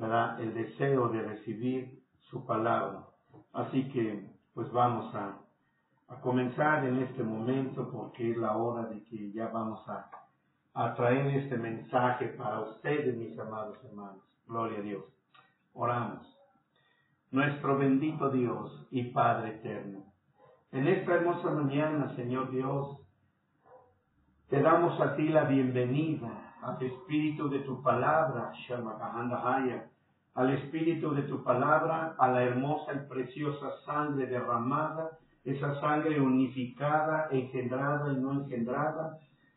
¿verdad?, el deseo de recibir su palabra. Así que pues vamos a comenzar en este momento, porque es la hora de que ya vamos a traer este mensaje para ustedes, mis amados hermanos. Gloria a Dios. Oramos. Nuestro bendito Dios y Padre eterno, en esta hermosa mañana, Señor Dios, te damos a ti la bienvenida al Espíritu de tu palabra, al Espíritu de tu palabra, a la hermosa y preciosa sangre derramada, esa sangre unificada, engendrada y no engendrada.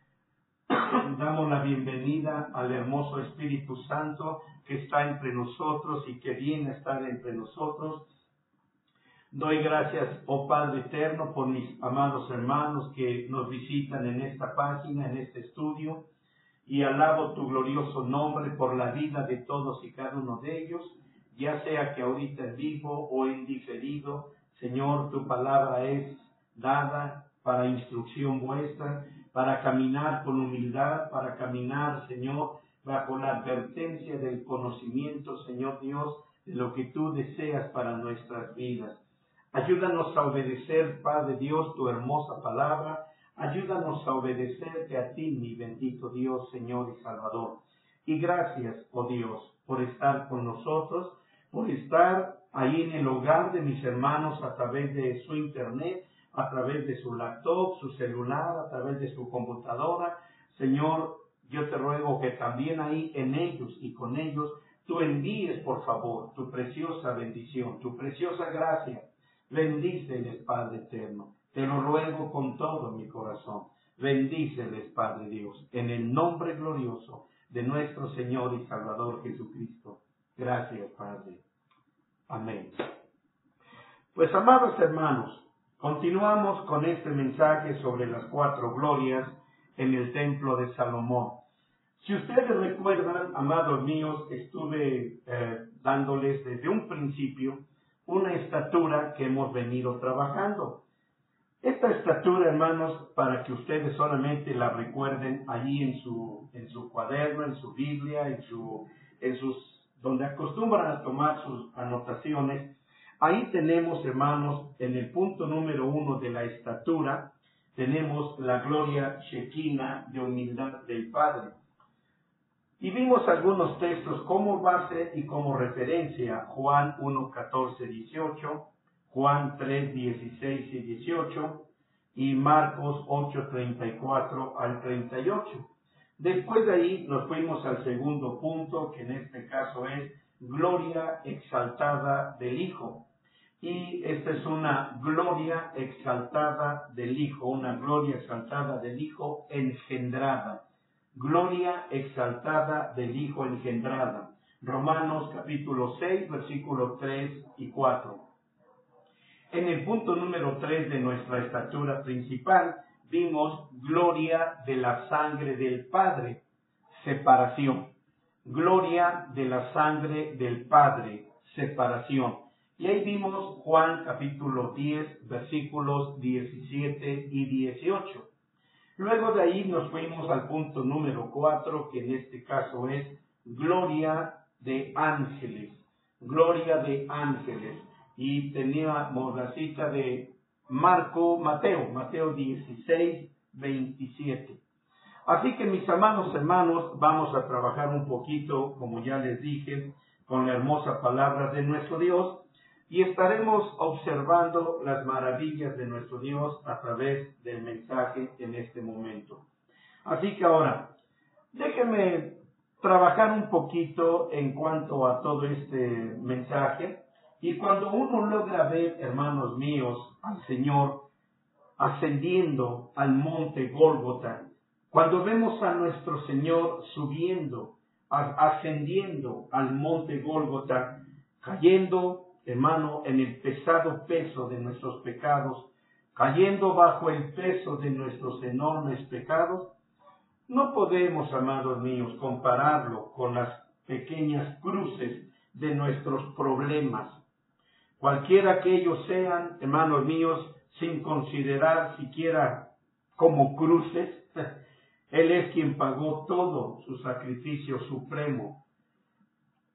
Damos la bienvenida al hermoso Espíritu Santo que está entre nosotros y que viene a estar entre nosotros. Doy gracias, oh Padre eterno, por mis amados hermanos que nos visitan en esta página, en este estudio, y alabo tu glorioso nombre por la vida de todos y cada uno de ellos, ya sea que ahorita en vivo o en diferido. Señor, tu palabra es dada para instrucción vuestra, para caminar con humildad, para caminar, Señor, bajo la advertencia del conocimiento, Señor Dios, de lo que tú deseas para nuestras vidas. Ayúdanos a obedecer, Padre Dios, tu hermosa palabra. Ayúdanos a obedecerte a ti, mi bendito Dios, Señor y Salvador. Y gracias, oh Dios, por estar con nosotros, por estar ahí en el hogar de mis hermanos a través de su internet, a través de su laptop, su celular, a través de su computadora. Señor, yo te ruego que también ahí en ellos y con ellos tú envíes, por favor, tu preciosa bendición, tu preciosa gracia. Bendíceles, Padre eterno. Te lo ruego con todo mi corazón. Bendíceles, Padre Dios, en el nombre glorioso de nuestro Señor y Salvador Jesucristo. Gracias, Padre. Amén. Pues, amados hermanos, continuamos con este mensaje sobre las 4 glorias en el templo de Salomón. Si ustedes recuerdan, amados míos, estuve dándoles desde un principio una estatura que hemos venido trabajando. Esta estatura, hermanos, para que ustedes solamente la recuerden allí en su cuaderno, en su Biblia, en sus donde acostumbran a tomar sus anotaciones. Ahí tenemos, hermanos, en el punto número 1 de la estatura, tenemos la gloria Shekinah de humildad del Padre. Y vimos algunos textos como base y como referencia: Juan 1, 14, 18, Juan 3, 16 y 18, y Marcos 8, 34 al 38. Después de ahí nos fuimos al segundo punto, que en este caso es gloria exaltada del Hijo. Y esta es una gloria exaltada del Hijo, una gloria exaltada del Hijo engendrada. Gloria exaltada del Hijo engendrada. Romanos capítulo 6, versículos 3 y 4. En el punto número 3 de nuestra estatura principal, vimos gloria de la sangre del Padre, separación. Gloria de la sangre del Padre, separación. Y ahí vimos Juan capítulo 10, versículos 17 y 18. Luego de ahí nos fuimos al punto número 4, que en este caso es gloria de ángeles. Gloria de ángeles. Y teníamos la cita de Mateo 16, 27. Así que, mis amados hermanos, vamos a trabajar un poquito, como ya les dije, con la hermosa palabra de nuestro Dios, y estaremos observando las maravillas de nuestro Dios a través del mensaje en este momento. Así que ahora, déjenme trabajar un poquito en cuanto a todo este mensaje. Y cuando uno logra ver, hermanos míos, al Señor ascendiendo al monte Gólgota, cuando vemos a nuestro Señor subiendo, ascendiendo al monte Gólgota, cayendo, hermano, en el pesado peso de nuestros pecados, cayendo bajo el peso de nuestros enormes pecados, no podemos, amados míos, compararlo con las pequeñas cruces de nuestros problemas. Cualquiera que ellos sean, hermanos míos, sin considerar siquiera como cruces, Él es quien pagó todo su sacrificio supremo.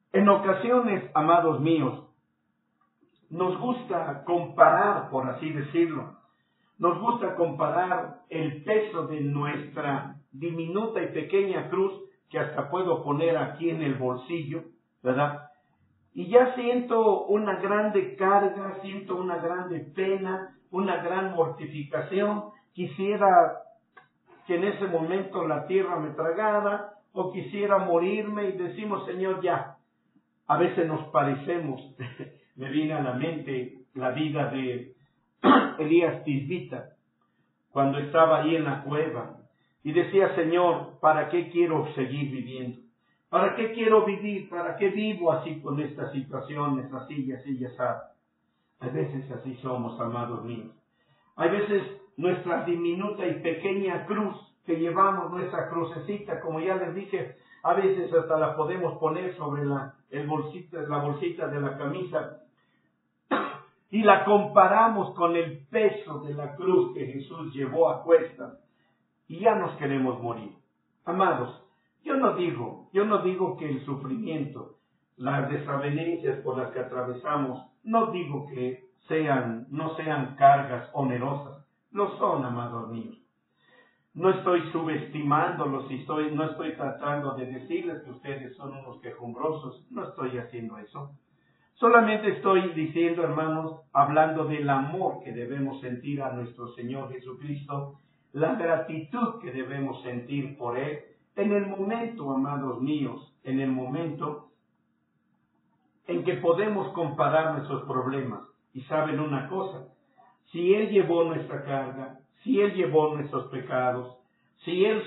En ocasiones, amados míos, nos gusta comparar, por así decirlo, nos gusta comparar el peso de nuestra diminuta y pequeña cruz, que hasta puedo poner aquí en el bolsillo, ¿verdad? Y ya siento una grande carga, siento una grande pena, una gran mortificación. Quisiera que en ese momento la tierra me tragara, o quisiera morirme, y decimos, Señor, ya. A veces nos parecemos. Me viene a la mente la vida de Elías Tisbita, cuando estaba ahí en la cueva, y decía, Señor, ¿para qué quiero seguir viviendo? ¿Para qué quiero vivir? ¿Para qué vivo así con estas situaciones, así y así y así? A veces así somos, amados míos. Hay veces nuestra diminuta y pequeña cruz que llevamos, nuestra crucecita, como ya les dije, a veces hasta la podemos poner sobre la bolsita de la camisa, y la comparamos con el peso de la cruz que Jesús llevó a cuestas, y ya nos queremos morir. Amados, yo no digo que el sufrimiento, las desavenencias por las que atravesamos, no digo que no sean cargas onerosas. Lo son, amados míos. No estoy subestimándolos no estoy tratando de decirles que ustedes son unos quejumbrosos. No estoy haciendo eso. Solamente estoy diciendo, hermanos, hablando del amor que debemos sentir a nuestro Señor Jesucristo, la gratitud que debemos sentir por Él, en el momento, amados míos, en el momento en que podemos comparar nuestros problemas. Y saben una cosa, si Él llevó nuestra carga, si Él llevó nuestros pecados, si Él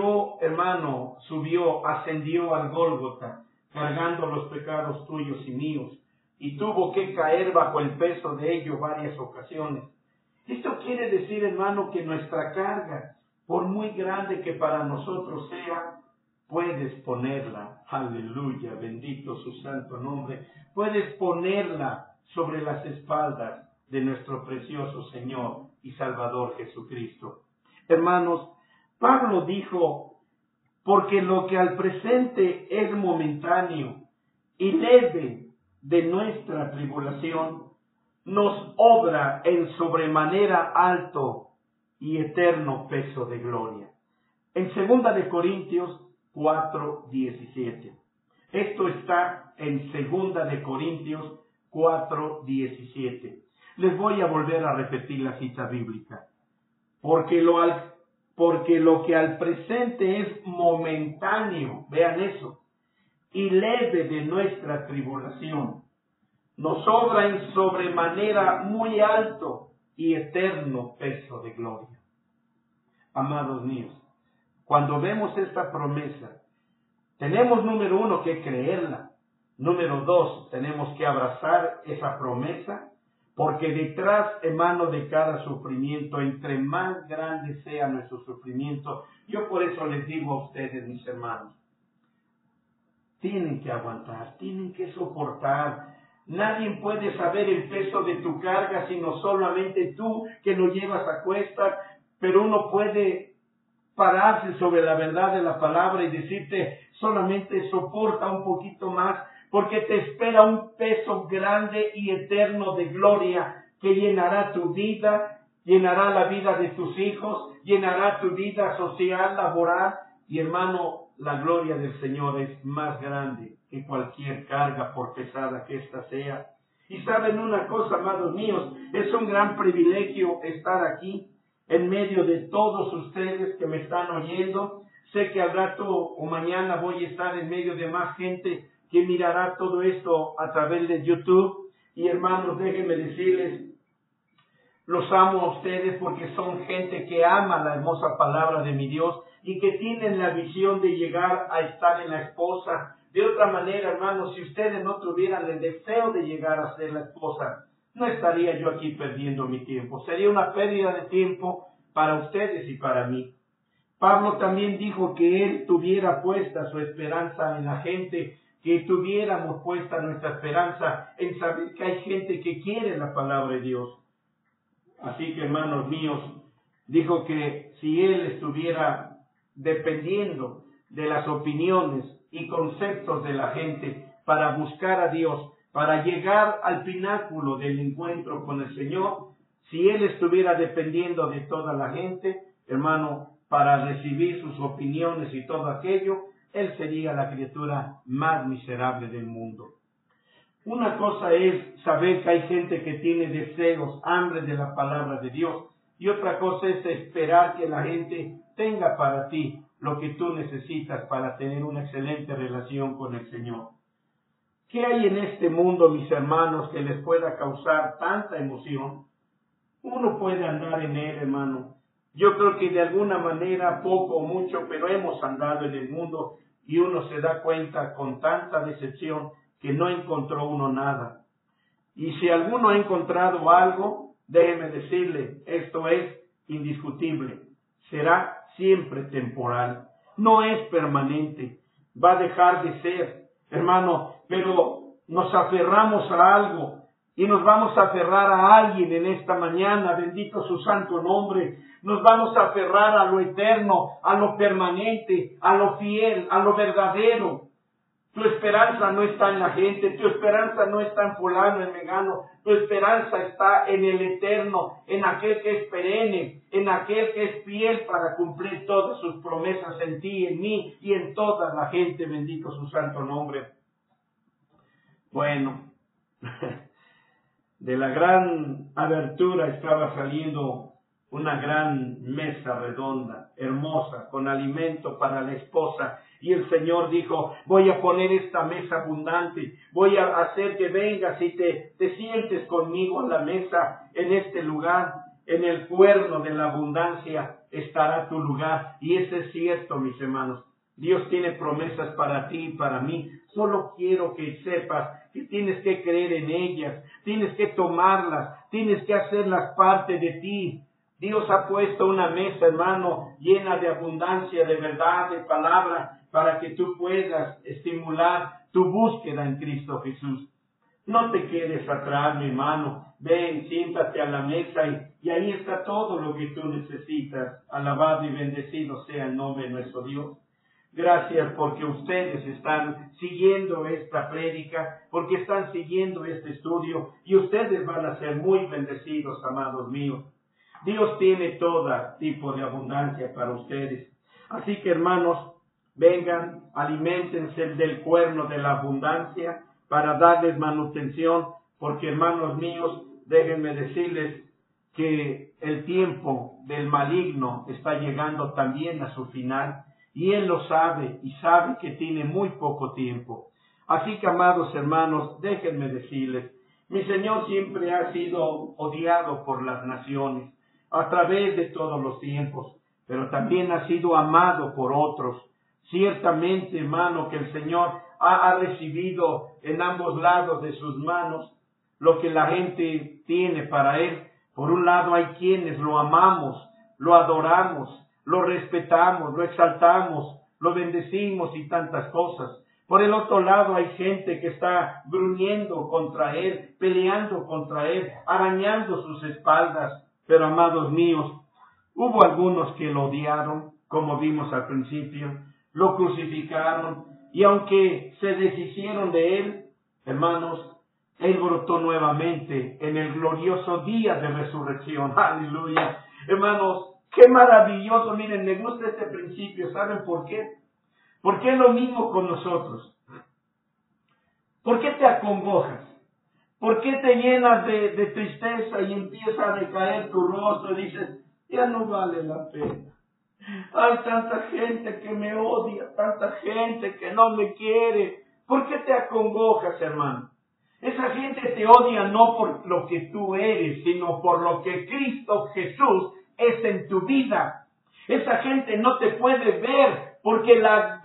ascendió al Gólgota, cargando los pecados tuyos y míos, y tuvo que caer bajo el peso de ello varias ocasiones. Esto quiere decir, hermano, que nuestra carga, por muy grande que para nosotros sea, puedes ponerla, aleluya, bendito su santo nombre, puedes ponerla sobre las espaldas de nuestro precioso Señor y Salvador Jesucristo. Hermanos, Pablo dijo, porque lo que al presente es momentáneo y leve de nuestra tribulación, nos obra en sobremanera alto y eterno peso de gloria. En 2 de Corintios 4:17. Esto está en 2 de Corintios 4:17. Les voy a volver a repetir la cita bíblica. Porque lo que al presente es momentáneo, vean eso, y leve de nuestra tribulación, nos obra en sobremanera muy alto y eterno peso de gloria. Amados míos, cuando vemos esta promesa, tenemos, número 1, que creerla. Número 2, tenemos que abrazar esa promesa, porque detrás, hermano, de cada sufrimiento, entre más grande sea nuestro sufrimiento, yo por eso les digo a ustedes, mis hermanos, tienen que aguantar, tienen que soportar. Nadie puede saber el peso de tu carga, sino solamente tú, que lo llevas a cuestas, pero uno puede pararse sobre la verdad de la palabra y decirte, solamente soporta un poquito más, porque te espera un peso grande y eterno de gloria que llenará tu vida, llenará la vida de tus hijos, llenará tu vida social, laboral. Y hermano, la gloria del Señor es más grande que cualquier carga, por pesada que ésta sea. Y saben una cosa, amados míos, es un gran privilegio estar aquí en medio de todos ustedes que me están oyendo. Sé que al rato o mañana voy a estar en medio de más gente que mirará todo esto a través de YouTube. Y hermanos, déjenme decirles, los amo a ustedes porque son gente que ama la hermosa palabra de mi Dios y que tienen la visión de llegar a estar en la esposa. De otra manera, hermanos, si ustedes no tuvieran el deseo de llegar a ser la esposa, no estaría yo aquí perdiendo mi tiempo. Sería una pérdida de tiempo para ustedes y para mí. Pablo también dijo que él tuviera puesta su esperanza en la gente, que tuviéramos puesta nuestra esperanza en saber que hay gente que quiere la palabra de Dios. Así que, hermanos míos, dijo que si él estuviera dependiendo de las opiniones y conceptos de la gente, para buscar a Dios, para llegar al pináculo del encuentro con el Señor, si Él estuviera dependiendo de toda la gente, hermano, para recibir sus opiniones y todo aquello, Él sería la criatura más miserable del mundo. Una cosa es saber que hay gente que tiene deseos, hambre de la palabra de Dios, y otra cosa es esperar que la gente tenga para ti lo que tú necesitas para tener una excelente relación con el Señor. ¿Qué hay en este mundo, mis hermanos, que les pueda causar tanta emoción? Uno puede andar en él, hermano. Yo creo que de alguna manera, poco o mucho, pero hemos andado en el mundo y uno se da cuenta con tanta decepción que no encontró uno nada. Y si alguno ha encontrado algo, déjeme decirle, esto es indiscutible. Será siempre temporal. No es permanente. Va a dejar de ser, hermano, pero nos aferramos a algo. Y nos vamos a aferrar a alguien en esta mañana, bendito su santo nombre. Nos vamos a aferrar a lo eterno, a lo permanente, a lo fiel, a lo verdadero. Tu esperanza no está en la gente, tu esperanza no está en fulano, en mengano. Tu esperanza está en el eterno, en aquel que es perenne, en aquel que es fiel para cumplir todas sus promesas en ti, en mí y en toda la gente, bendito su santo nombre. Bueno, de la gran abertura estaba saliendo una gran mesa redonda, hermosa, con alimento para la esposa. Y el Señor dijo, voy a poner esta mesa abundante, voy a hacer que vengas y te sientes conmigo a la mesa en este lugar. En el cuerno de la abundancia estará tu lugar. Y eso es cierto, mis hermanos. Dios tiene promesas para ti y para mí. Solo quiero que sepas que tienes que creer en ellas, tienes que tomarlas, tienes que hacerlas parte de ti. Dios ha puesto una mesa, hermano, llena de abundancia, de verdad, de palabra, para que tú puedas estimular tu búsqueda en Cristo Jesús. No te quedes atrás, mi hermano. Ven, siéntate a la mesa y ahí está todo lo que tú necesitas. Alabado y bendecido sea el nombre de nuestro Dios. Gracias porque ustedes están siguiendo esta prédica, porque están siguiendo este estudio y ustedes van a ser muy bendecidos, amados míos. Dios tiene todo tipo de abundancia para ustedes. Así que, hermanos, vengan, aliméntense del cuerno de la abundancia para darles manutención, porque, hermanos míos, déjenme decirles que el tiempo del maligno está llegando también a su final. Y Él lo sabe y sabe que tiene muy poco tiempo. Así que, amados hermanos, déjenme decirles, mi Señor siempre ha sido odiado por las naciones a través de todos los tiempos, pero también ha sido amado por otros. Ciertamente, hermano, que el Señor ha recibido en ambos lados de sus manos lo que la gente tiene para Él. Por un lado hay quienes lo amamos, lo adoramos, lo respetamos, lo exaltamos, lo bendecimos y tantas cosas. Por el otro lado hay gente que está gruñendo contra Él, peleando contra Él, arañando sus espaldas. Pero, amados míos, hubo algunos que lo odiaron, como vimos al principio, lo crucificaron, y aunque se deshicieron de Él, hermanos, Él brotó nuevamente en el glorioso día de resurrección. ¡Aleluya! Hermanos, qué maravilloso. Miren, me gusta este principio. ¿Saben por qué? Porque es lo mismo con nosotros. ¿Por qué te acongojas? ¿Por qué te llenas de tristeza y empieza a decaer tu rostro y dices, ya no vale la pena? Hay tanta gente que me odia, tanta gente que no me quiere. ¿Por qué te acongojas, hermano? Esa gente te odia no por lo que tú eres, sino por lo que Cristo Jesús es en tu vida. Esa gente no te puede ver porque la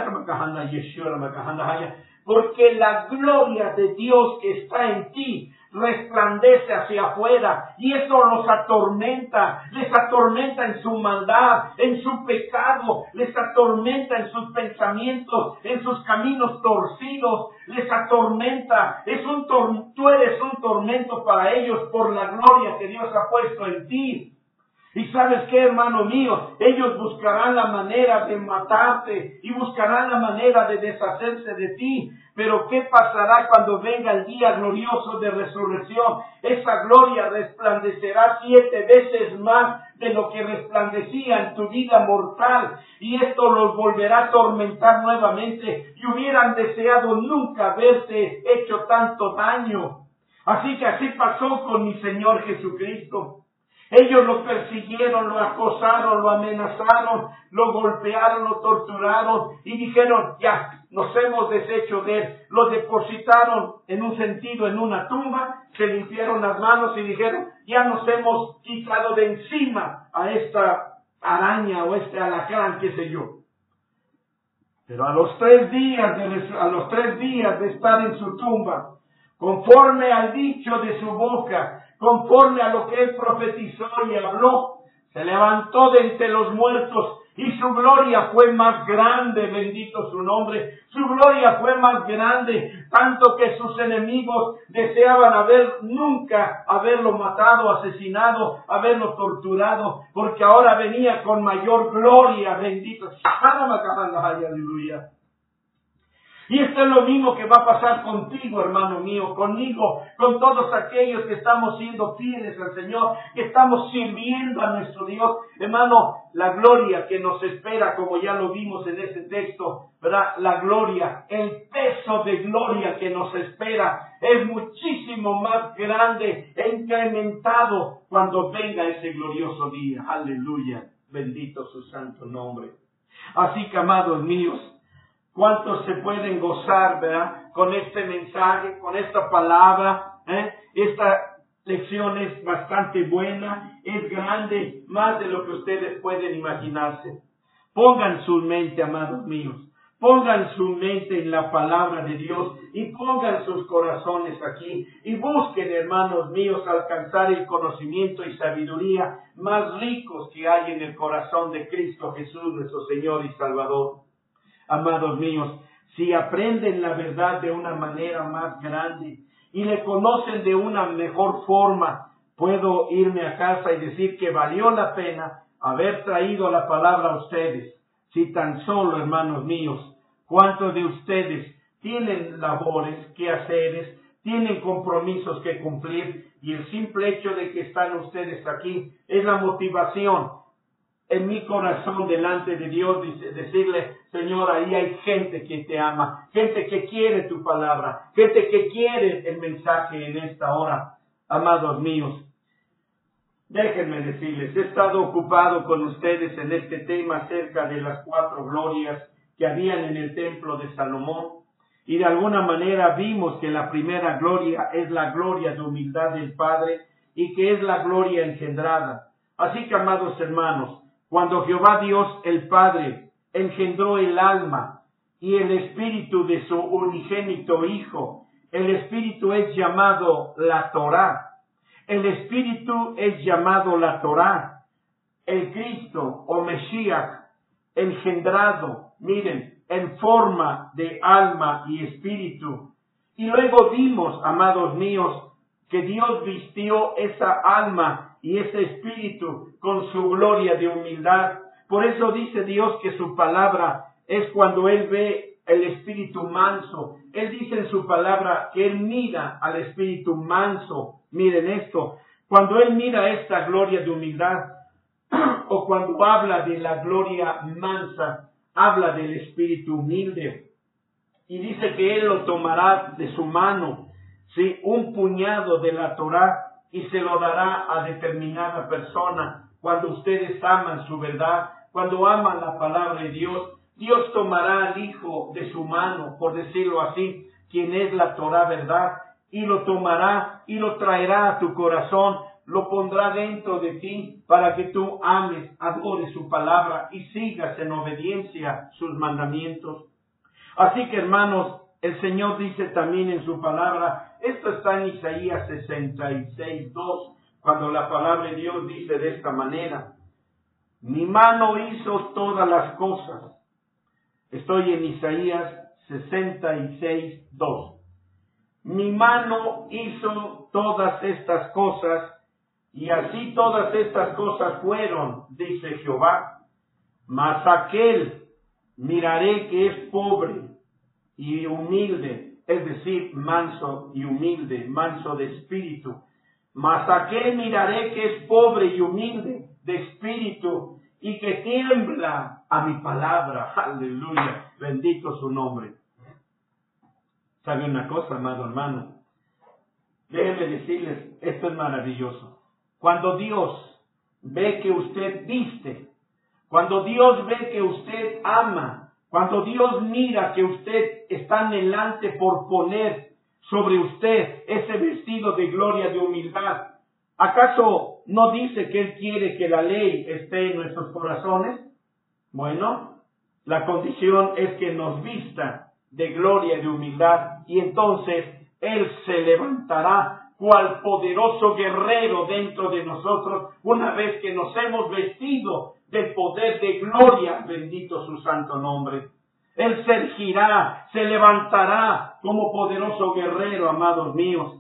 gloria de Dios que está en ti resplandece hacia afuera y eso los atormenta, les atormenta en su maldad, en su pecado, les atormenta en sus pensamientos, en sus caminos torcidos, les atormenta, tú eres un tormento para ellos por la gloria que Dios ha puesto en ti. Y ¿sabes qué, hermano mío? Ellos buscarán la manera de matarte y buscarán la manera de deshacerse de ti. Pero ¿qué pasará cuando venga el día glorioso de resurrección? Esa gloria resplandecerá 7 veces más de lo que resplandecía en tu vida mortal. Y esto los volverá a atormentar nuevamente. Y hubieran deseado nunca haberte hecho tanto daño. Así que así pasó con mi Señor Jesucristo. Ellos lo persiguieron, lo acosaron, lo amenazaron, lo golpearon, lo torturaron y dijeron, ya, nos hemos deshecho de él. Lo depositaron en un sentido en una tumba, se limpiaron las manos y dijeron, ya nos hemos quitado de encima a esta araña o este alacrán, qué sé yo. Pero a los 3 días de estar en su tumba, conforme al dicho de su boca, conforme a lo que él profetizó y habló, se levantó de entre los muertos y su gloria fue más grande, bendito su nombre. Su gloria fue más grande, tanto que sus enemigos deseaban nunca haberlo matado, asesinado, haberlo torturado, porque ahora venía con mayor gloria, bendito. Aleluya. Y esto es lo mismo que va a pasar contigo, hermano mío, conmigo, con todos aquellos que estamos siendo fieles al Señor, que estamos sirviendo a nuestro Dios. Hermano, la gloria que nos espera, como ya lo vimos en ese texto, ¿verdad? La gloria, el peso de gloria que nos espera es muchísimo más grande e incrementado cuando venga ese glorioso día. Aleluya, bendito su santo nombre. Así que, amados míos, ¿cuántos se pueden gozar, verdad, con este mensaje, con esta palabra? Esta lección es bastante buena, es grande, más de lo que ustedes pueden imaginarse. Pongan su mente, amados míos, pongan su mente en la palabra de Dios y pongan sus corazones aquí y busquen, hermanos míos, alcanzar el conocimiento y sabiduría más ricos que hay en el corazón de Cristo Jesús, nuestro Señor y Salvador. Amados míos, si aprenden la verdad de una manera más grande y le conocen de una mejor forma, puedo irme a casa y decir que valió la pena haber traído la palabra a ustedes. Si tan solo, hermanos míos, ¿cuántos de ustedes tienen labores, quehaceres, tienen compromisos que cumplir? Y el simple hecho de que están ustedes aquí es la motivación en mi corazón delante de Dios, decirle, Señor, ahí hay gente que te ama, gente que quiere tu palabra, gente que quiere el mensaje en esta hora. Amados míos, déjenme decirles, he estado ocupado con ustedes en este tema acerca de las 4 glorias que habían en el templo de Salomón, y de alguna manera vimos que la primera gloria es la gloria de humildad del Padre y que es la gloria engendrada. Así que, amados hermanos, cuando Jehová Dios el Padre engendró el alma y el espíritu de su unigénito Hijo, el espíritu es llamado la Torá. El espíritu es llamado la Torá. El Cristo o Mesías engendrado, miren, en forma de alma y espíritu. Y luego vimos, amados míos, que Dios vistió esa alma y ese espíritu con su gloria de humildad. Por eso dice Dios que su palabra es cuando Él ve el espíritu manso. Él dice en su palabra que Él mira al espíritu manso. Miren esto, cuando Él mira esta gloria de humildad, o cuando habla de la gloria mansa, habla del espíritu humilde. Y dice que Él lo tomará de su mano, ¿sí?, un puñado de la Torá, y se lo dará a determinada persona. Cuando ustedes aman su verdad, cuando aman la palabra de Dios, Dios tomará al Hijo de su mano, por decirlo así, quien es la Torá verdad, y lo tomará y lo traerá a tu corazón, lo pondrá dentro de ti para que tú ames, adores su palabra y sigas en obediencia sus mandamientos. Así que, hermanos, el Señor dice también en su palabra, esto está en Isaías 66:2, cuando la palabra de Dios dice de esta manera, mi mano hizo todas las cosas. Estoy en Isaías 66:2. Mi mano hizo todas estas cosas, Y así todas estas cosas fueron, dice Jehová. Mas aquel miraré que es pobre y humilde, es decir, manso y humilde, manso de espíritu. Mas aquel miraré que es pobre y humilde de espíritu y que tiembla a mi palabra. Aleluya, bendito su nombre. ¿Sabe una cosa, amado hermano? Déjenme decirles, esto es maravilloso. Cuando Dios ve que usted viste, cuando Dios ve que usted ama, cuando Dios mira que usted está anhelante por poner sobre usted ese vestido de gloria, de humildad, ¿acaso no dice que Él quiere que la ley esté en nuestros corazones? Bueno, la condición es que nos vista de gloria y de humildad, y entonces Él se levantará cual poderoso guerrero dentro de nosotros, una vez que nos hemos vestido del poder de gloria, bendito su santo nombre. Él se erigirá, se levantará como poderoso guerrero, amados míos.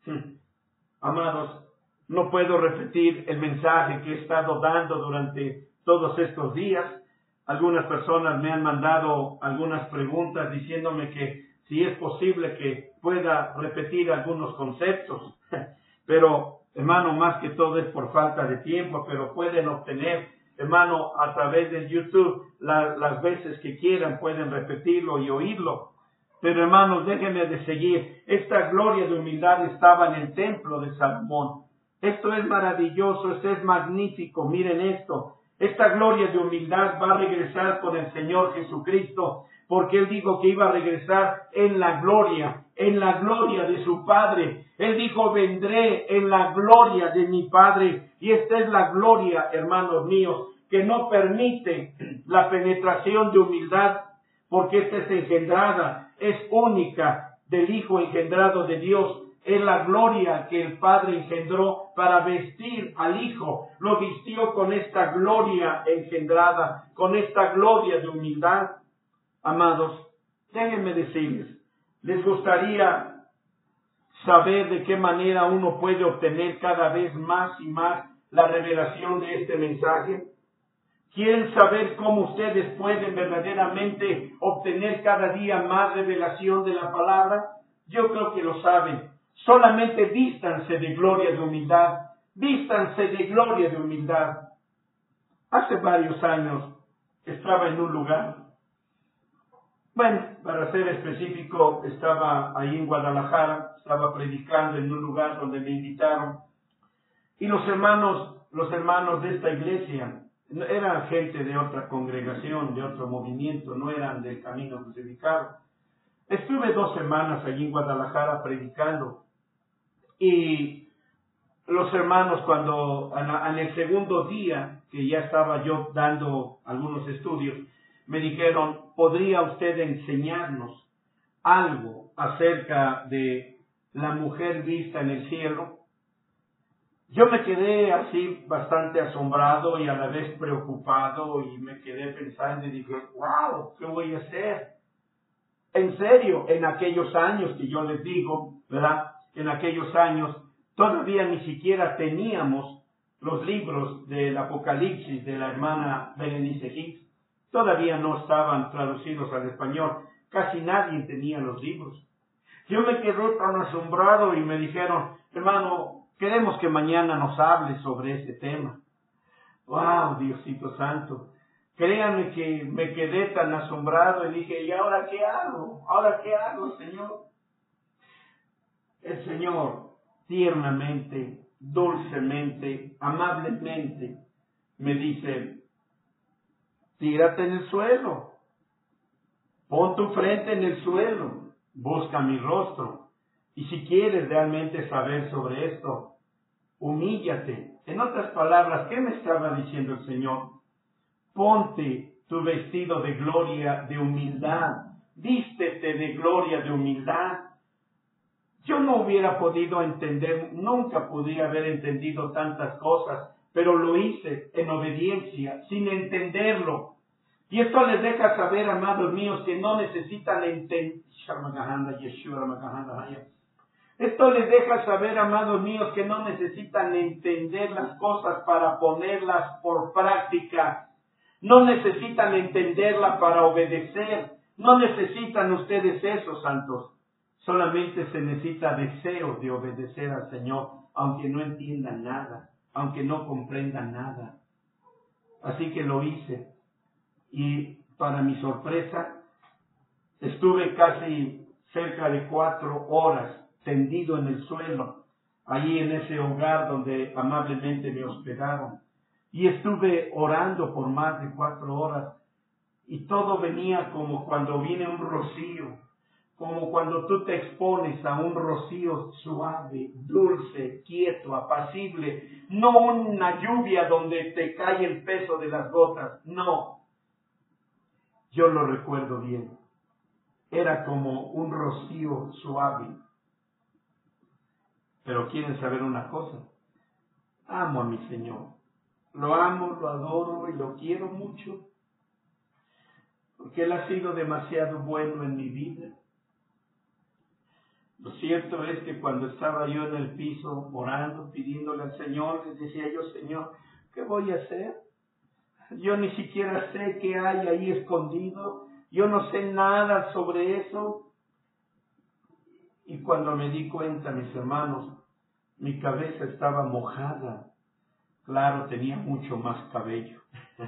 Amados, no puedo repetir el mensaje que he estado dando durante todos estos días. Algunas personas me han mandado algunas preguntas diciéndome que si es posible que pueda repetir algunos conceptos. Pero, hermano, más que todo es por falta de tiempo, pero pueden obtener, hermano, a través del YouTube, las veces que quieran, pueden repetirlo y oírlo. Pero, hermanos, déjenme de seguir. Esta gloria de humildad estaba en el templo de Salomón. Esto es maravilloso, esto es magnífico. Miren esto. Esta gloria de humildad va a regresar con el Señor Jesucristo, porque Él dijo que iba a regresar en la gloria de su Padre. Él dijo, vendré en la gloria de mi Padre. Y esta es la gloria, hermanos míos, que no permite la penetración de humildad, porque esta es engendrada, es única del Hijo engendrado de Dios. Es la gloria que el Padre engendró para vestir al Hijo. Lo vistió con esta gloria engendrada, con esta gloria de humildad. Amados, déjenme decirles, ¿les gustaría saber de qué manera uno puede obtener cada vez más y más la revelación de este mensaje? ¿Quieren saber cómo ustedes pueden verdaderamente obtener cada día más revelación de la palabra? Yo creo que lo saben. Solamente vístanse de gloria de humildad. Vístanse de gloria de humildad. Hace varios años estaba en un lugar. Bueno, para ser específico, estaba ahí en Guadalajara. Estaba predicando en un lugar donde me invitaron. Y los hermanos de esta iglesia eran gente de otra congregación, de otro movimiento, no eran del camino crucificado. Estuve 2 semanas allí en Guadalajara predicando. Y los hermanos, cuando en el segundo día que ya estaba yo dando algunos estudios, me dijeron, ¿podría usted enseñarnos algo acerca de la mujer vista en el cielo? Yo me quedé así bastante asombrado y a la vez preocupado, y me quedé pensando y dije, wow, ¿qué voy a hacer? En serio, en aquellos años que yo les digo, ¿verdad? En aquellos años todavía ni siquiera teníamos los libros del Apocalipsis de la hermana Berenice Hicks. Todavía no estaban traducidos al español. Casi nadie tenía los libros. Yo me quedé tan asombrado y me dijeron, hermano, queremos que mañana nos hable sobre este tema. ¡Wow, Diosito Santo! Créanme que me quedé tan asombrado y dije, ¿y ahora qué hago? ¿Ahora qué hago, Señor? El Señor tiernamente, dulcemente, amablemente me dice, tírate en el suelo, pon tu frente en el suelo, busca mi rostro. Y si quieres realmente saber sobre esto, humíllate. En otras palabras, ¿qué me estaba diciendo el Señor? Ponte tu vestido de gloria, de humildad. Vístete de gloria, de humildad. Yo no hubiera podido entender, nunca podría haber entendido tantas cosas, pero lo hice en obediencia, sin entenderlo. Y esto les deja saber, amados míos, que no necesitan entender. Esto les deja saber, amados míos, que no necesitan entender las cosas para ponerlas por práctica. No necesitan entenderla para obedecer. No necesitan ustedes eso, santos. Solamente se necesita deseo de obedecer al Señor, aunque no entiendan nada, aunque no comprendan nada. Así que lo hice. Y para mi sorpresa, estuve casi cerca de 4 horas tendido en el suelo, allí en ese hogar donde amablemente me hospedaron. Y estuve orando por más de 4 horas. Y todo venía como cuando viene un rocío, como cuando tú te expones a un rocío suave, dulce, quieto, apacible. No una lluvia donde te cae el peso de las gotas, no. Yo lo recuerdo bien. Era como un rocío suave. Pero quieren saber una cosa. Amo a mi Señor. Lo amo, lo adoro y lo quiero mucho. Porque Él ha sido demasiado bueno en mi vida. Lo cierto es que cuando estaba yo en el piso orando, pidiéndole al Señor, les decía yo, Señor, ¿qué voy a hacer? Yo ni siquiera sé qué hay ahí escondido. Yo no sé nada sobre eso. Y cuando me di cuenta, mis hermanos, mi cabeza estaba mojada. Claro, tenía mucho más cabello.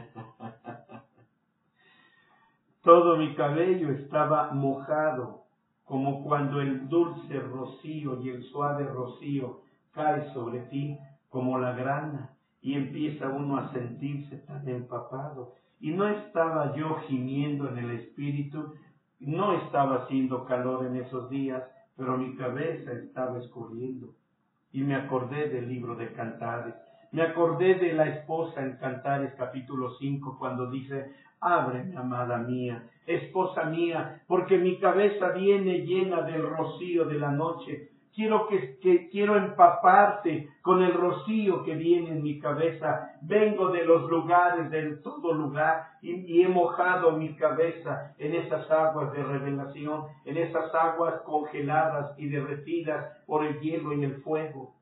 Todo mi cabello estaba mojado, como cuando el dulce rocío y el suave rocío cae sobre ti como la grana y empieza uno a sentirse tan empapado. Y no estaba yo gimiendo en el espíritu, no estaba haciendo calor en esos días, pero mi cabeza estaba escurriendo. Y me acordé del libro de Cantares. Me acordé de la esposa en Cantares capítulo 5 cuando dice, ábreme, amada mía, esposa mía, porque mi cabeza viene llena del rocío de la noche. Quiero empaparte con el rocío que viene en mi cabeza. Vengo de los lugares, del todo lugar, y he mojado mi cabeza en esas aguas de revelación, en esas aguas congeladas y derretidas por el hielo y el fuego.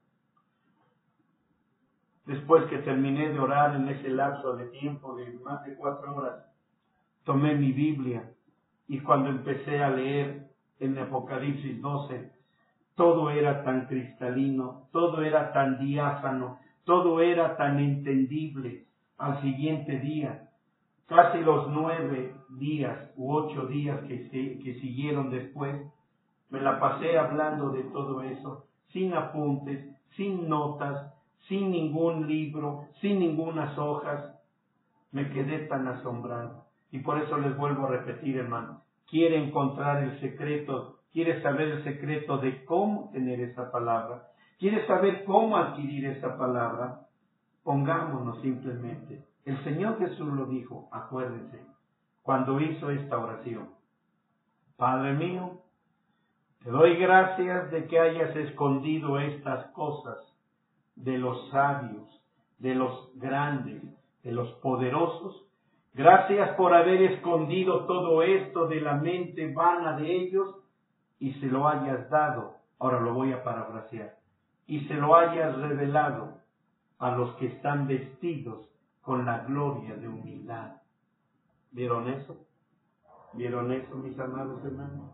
Después que terminé de orar en ese lapso de tiempo de más de 4 horas, tomé mi Biblia y cuando empecé a leer en Apocalipsis 12, todo era tan cristalino, todo era tan diáfano, todo era tan entendible. Al siguiente día, casi los 9 días u 8 días que siguieron después, me la pasé hablando de todo eso, sin apuntes, sin notas, sin ningún libro, sin ningunas hojas. Me quedé tan asombrado. Y por eso les vuelvo a repetir, hermano, quiere encontrar el secreto, quiere saber el secreto de cómo tener esa palabra, quiere saber cómo adquirir esa palabra, pongámonos simplemente. El Señor Jesús lo dijo, acuérdense, cuando hizo esta oración. Padre mío, te doy gracias de que hayas escondido estas cosas de los sabios, de los grandes, de los poderosos. Gracias por haber escondido todo esto de la mente vana de ellos y se lo hayas dado, ahora lo voy a parafrasear, y se lo hayas revelado a los que están vestidos con la gloria de humildad. ¿Vieron eso? ¿Vieron eso, mis amados hermanos?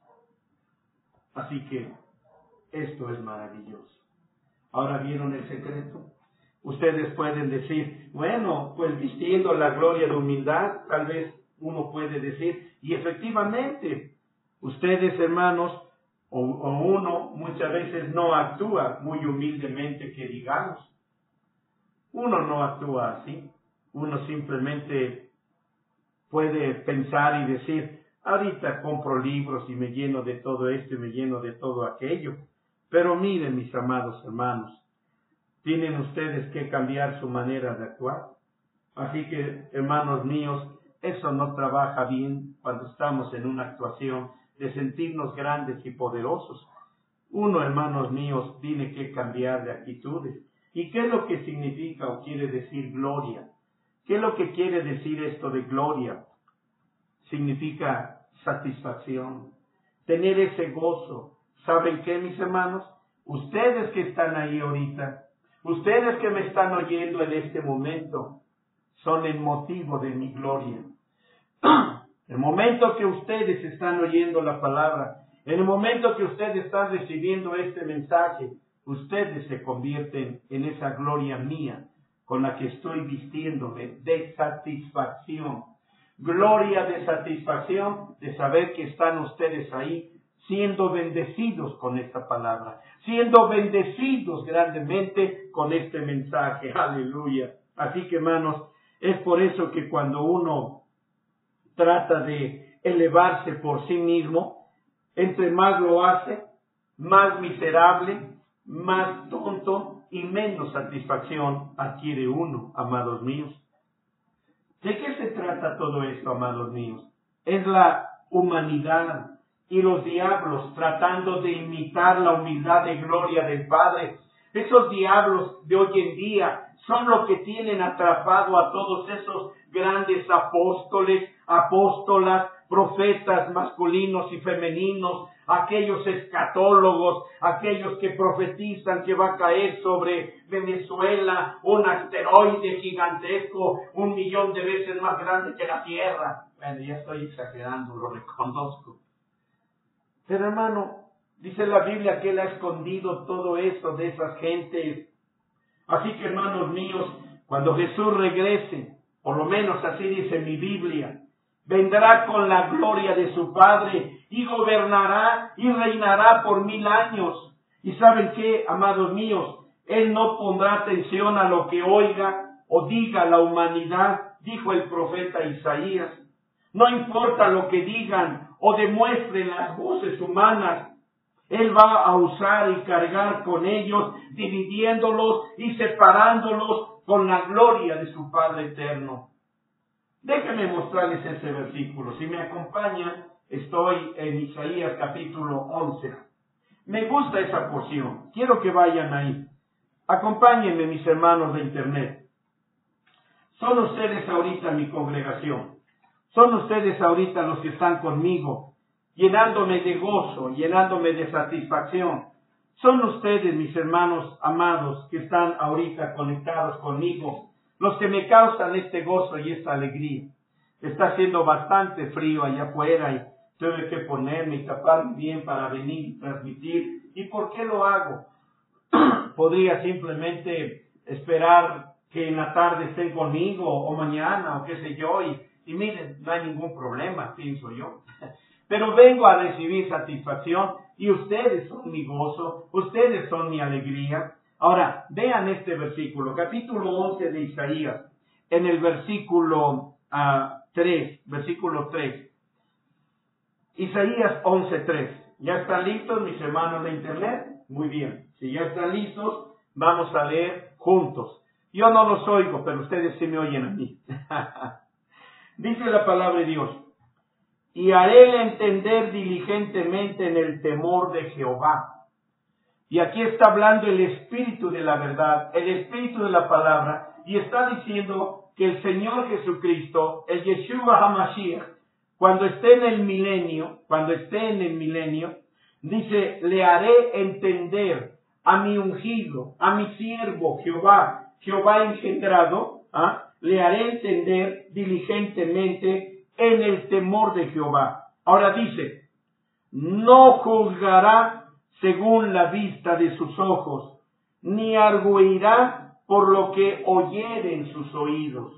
Así que esto es maravilloso. Ahora vieron el secreto. Ustedes pueden decir, bueno, pues vistiendo la gloria de humildad, tal vez uno puede decir, y efectivamente, ustedes hermanos, o uno muchas veces no actúa muy humildemente que digamos. Uno no actúa así. Uno simplemente puede pensar y decir, ahorita compro libros y me lleno de todo esto y me lleno de todo aquello. Pero miren, mis amados hermanos, tienen ustedes que cambiar su manera de actuar. Así que, hermanos míos, eso no trabaja bien cuando estamos en una actuación de sentirnos grandes y poderosos. Uno, hermanos míos, tiene que cambiar de actitudes. ¿Y qué es lo que significa o quiere decir gloria? ¿Qué es lo que quiere decir esto de gloria? Significa satisfacción, tener ese gozo, ¿Saben qué, mis hermanos? Ustedes que están ahí ahorita, ustedes que me están oyendo en este momento, son el motivo de mi gloria. El momento que ustedes están oyendo la palabra, en el momento que ustedes están recibiendo este mensaje, ustedes se convierten en esa gloria mía con la que estoy vistiéndome de satisfacción. Gloria de satisfacción de saber que están ustedes ahí siendo bendecidos con esta palabra, siendo bendecidos grandemente con este mensaje. Aleluya. Así que, hermanos, es por eso que cuando uno trata de elevarse por sí mismo, entre más lo hace, más miserable, más tonto y menos satisfacción adquiere uno, amados míos. ¿De qué se trata todo esto, amados míos? Es la humanidad y los diablos tratando de imitar la humildad de gloria del Padre. Esos diablos de hoy en día son los que tienen atrapado a todos esos grandes apóstoles, apóstolas, profetas masculinos y femeninos, aquellos escatólogos, aquellos que profetizan que va a caer sobre Venezuela un asteroide gigantesco, 1.000.000 de veces más grande que la Tierra. Bueno, ya estoy exagerando, lo reconozco. Pero hermano, dice la Biblia que Él ha escondido todo eso de esas gentes. Así que, hermanos míos, cuando Jesús regrese, por lo menos así dice mi Biblia, vendrá con la gloria de su Padre y gobernará y reinará por 1000 años. ¿Y saben qué, amados míos? Él no pondrá atención a lo que oiga o diga la humanidad, dijo el profeta Isaías. No importa lo que digan o demuestren las voces humanas, Él va a usar y cargar con ellos, dividiéndolos y separándolos con la gloria de su Padre eterno. Déjenme mostrarles ese versículo. Si me acompañan, estoy en Isaías capítulo 11. Me gusta esa porción. Quiero que vayan ahí. Acompáñenme, mis hermanos de internet. Son ustedes ahorita mi congregación. Son ustedes ahorita los que están conmigo, llenándome de gozo, llenándome de satisfacción. Son ustedes, mis hermanos amados, que están ahorita conectados conmigo, los que me causan este gozo y esta alegría. Está haciendo bastante frío allá afuera y tuve que ponerme y taparme bien para venir y transmitir. ¿Y por qué lo hago? Podría simplemente esperar que en la tarde estén conmigo o mañana o qué sé yo y miren, no hay ningún problema, pienso yo. Pero vengo a recibir satisfacción y ustedes son mi gozo, ustedes son mi alegría. Ahora, vean este versículo, capítulo 11 de Isaías, en el versículo 3, versículo 3. Isaías 11:3. ¿Ya están listos, mis hermanos de internet? Muy bien. Si ya están listos, vamos a leer juntos. Yo no los oigo, pero ustedes sí me oyen a mí. Dice la palabra de Dios: y haréle entender diligentemente en el temor de Jehová. Y aquí está hablando el Espíritu de la verdad, el Espíritu de la palabra, y está diciendo que el Señor Jesucristo, el Yeshua HaMashiach, cuando esté en el milenio, dice, le haré entender a mi ungido, a mi siervo Jehová engendrado, le haré entender diligentemente en el temor de Jehová. Ahora dice, no juzgará según la vista de sus ojos, ni argüirá por lo que oyere en sus oídos.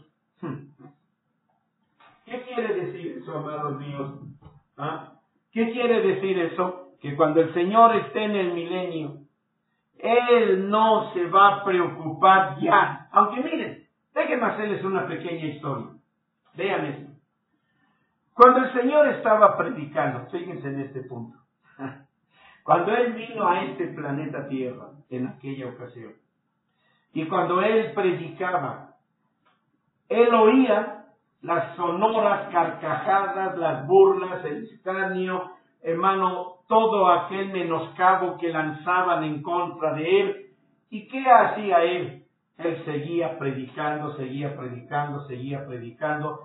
¿Qué quiere decir eso, amados míos? ¿Qué quiere decir eso? Que cuando el Señor esté en el milenio, Él no se va a preocupar ya. Aunque miren, déjenme hacerles una pequeña historia. Vean esto. Cuando el Señor estaba predicando, fíjense en este punto. Cuando Él vino a este planeta Tierra, en aquella ocasión, y cuando Él predicaba, Él oía las sonoras carcajadas, las burlas, el escarnio, hermano, todo aquel menoscabo que lanzaban en contra de Él. ¿Y qué hacía Él? Él seguía predicando,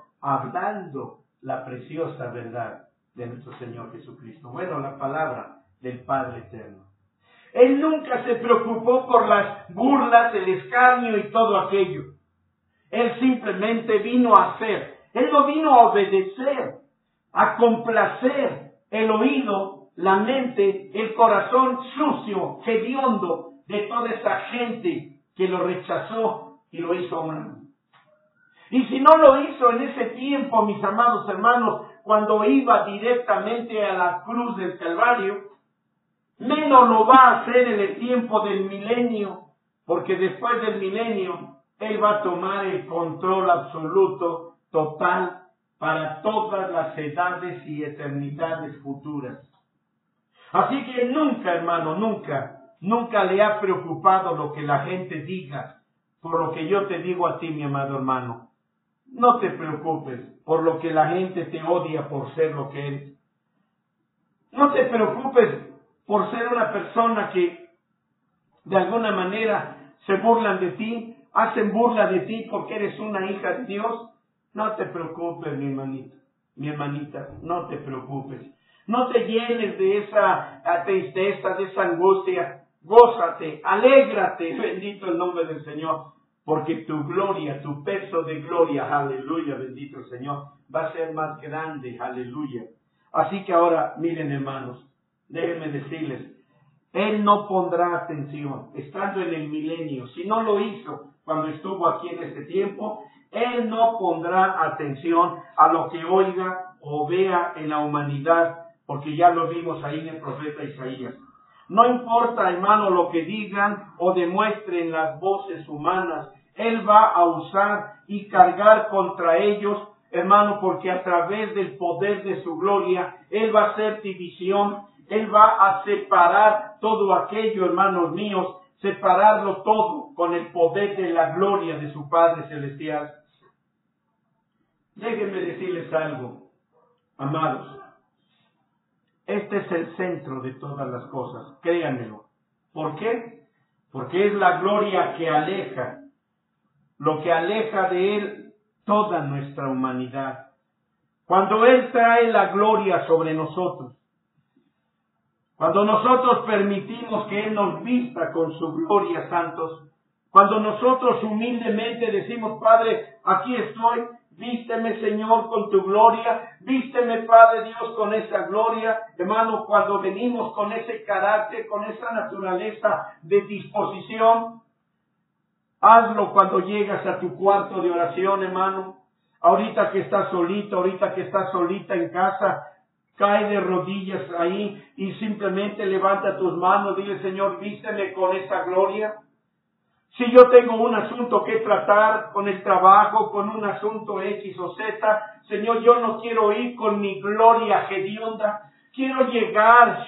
hablando la preciosa verdad de nuestro Señor Jesucristo. Bueno, la palabra del Padre Eterno. Él nunca se preocupó por las burlas, el escarnio y todo aquello. Él simplemente vino a hacer. Él no vino a obedecer, a complacer el oído, la mente, el corazón sucio, hediondo de toda esa gente que lo rechazó y lo hizo a un lado. Y si no lo hizo en ese tiempo, mis amados hermanos, cuando iba directamente a la cruz del Calvario, menos lo va a hacer en el tiempo del milenio, porque después del milenio, Él va a tomar el control absoluto, total, para todas las edades y eternidades futuras. Así que nunca, hermano, nunca le ha preocupado lo que la gente diga, por lo que yo te digo a ti, mi amado hermano. No te preocupes por lo que la gente te odia por ser lo que eres. No te preocupes por ser una persona que de alguna manera se burlan de ti, hacen burla de ti porque eres una hija de Dios. No te preocupes, mi hermanito, mi hermanita, no te preocupes. No te llenes de esa tristeza, de esa angustia. Gózate, alégrate, bendito el nombre del Señor. Porque tu gloria, tu peso de gloria, aleluya, bendito el Señor, va a ser más grande, aleluya. Así que ahora, miren hermanos, déjenme decirles, Él no pondrá atención, estando en el milenio. Si no lo hizo cuando estuvo aquí en este tiempo, Él no pondrá atención a lo que oiga o vea en la humanidad, porque ya lo vimos ahí en el profeta Isaías. No importa, hermano, lo que digan o demuestren las voces humanas, Él va a usar y cargar contra ellos, hermano, porque a través del poder de su gloria, Él va a hacer división, Él va a separar todo aquello, hermanos míos, separarlo todo con el poder de la gloria de su Padre Celestial. Déjenme decirles algo, amados. Este es el centro de todas las cosas, créanmelo. ¿Por qué? Porque es la gloria que aleja, lo que aleja de Él toda nuestra humanidad. Cuando Él trae la gloria sobre nosotros, cuando nosotros permitimos que Él nos vista con su gloria, santos, cuando nosotros humildemente decimos, Padre, aquí estoy, vísteme, Señor, con tu gloria, vísteme, Padre Dios, con esa gloria. Hermano, cuando venimos con ese carácter, con esa naturaleza de disposición, hazlo cuando llegas a tu cuarto de oración, hermano. Ahorita que estás solito, ahorita que estás solita en casa, cae de rodillas ahí y simplemente levanta tus manos, dile, Señor, vísteme con esa gloria. Si yo tengo un asunto que tratar con el trabajo, con un asunto X o Z, Señor, yo no quiero ir con mi gloria hedionda. Quiero llegar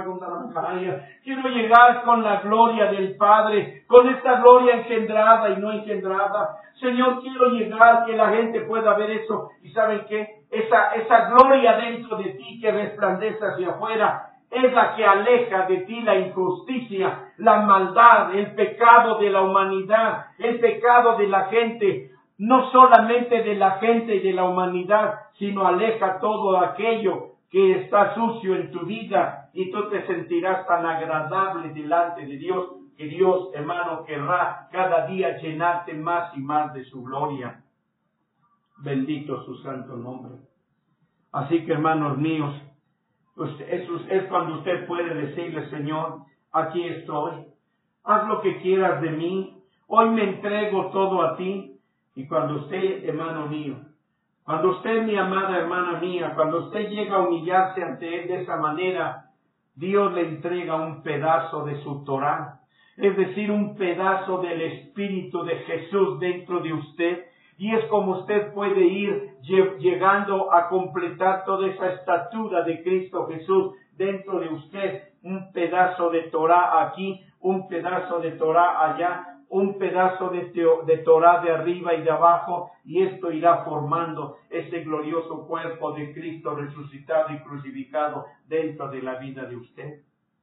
con la gloria del Padre, con esta gloria engendrada y no engendrada. Señor, quiero llegar, que la gente pueda ver eso. ¿Y saben qué? Esa gloria dentro de ti que resplandece hacia afuera, es la que aleja de ti la injusticia, la maldad, el pecado de la humanidad, el pecado de la gente. No solamente de la gente y de la humanidad, sino aleja todo aquello que está sucio en tu vida y tú te sentirás tan agradable delante de Dios, que Dios, hermano, querrá cada día llenarte más y más de su gloria. Bendito su santo nombre. Así que, hermanos míos, eso es cuando usted puede decirle, Señor, aquí estoy, haz lo que quieras de mí, hoy me entrego todo a ti. Y cuando usted, hermano mío, cuando usted, mi amada hermana mía, cuando usted llega a humillarse ante Él de esa manera, Dios le entrega un pedazo de su Torah, es decir, un pedazo del Espíritu de Jesús dentro de usted. Y es como usted puede ir llegando a completar toda esa estatura de Cristo Jesús dentro de usted. Un pedazo de Torah aquí, un pedazo de Torah allá, un pedazo de Torah de arriba y de abajo, y esto irá formando ese glorioso cuerpo de Cristo resucitado y crucificado dentro de la vida de usted.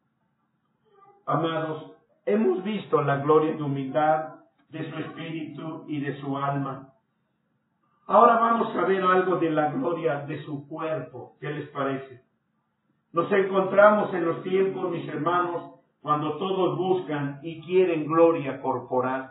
Amados, hemos visto la gloria de humildad de su espíritu y de su alma. Ahora vamos a ver algo de la gloria de su cuerpo. ¿Qué les parece? Nos encontramos en los tiempos, mis hermanos, cuando todos buscan y quieren gloria corporal.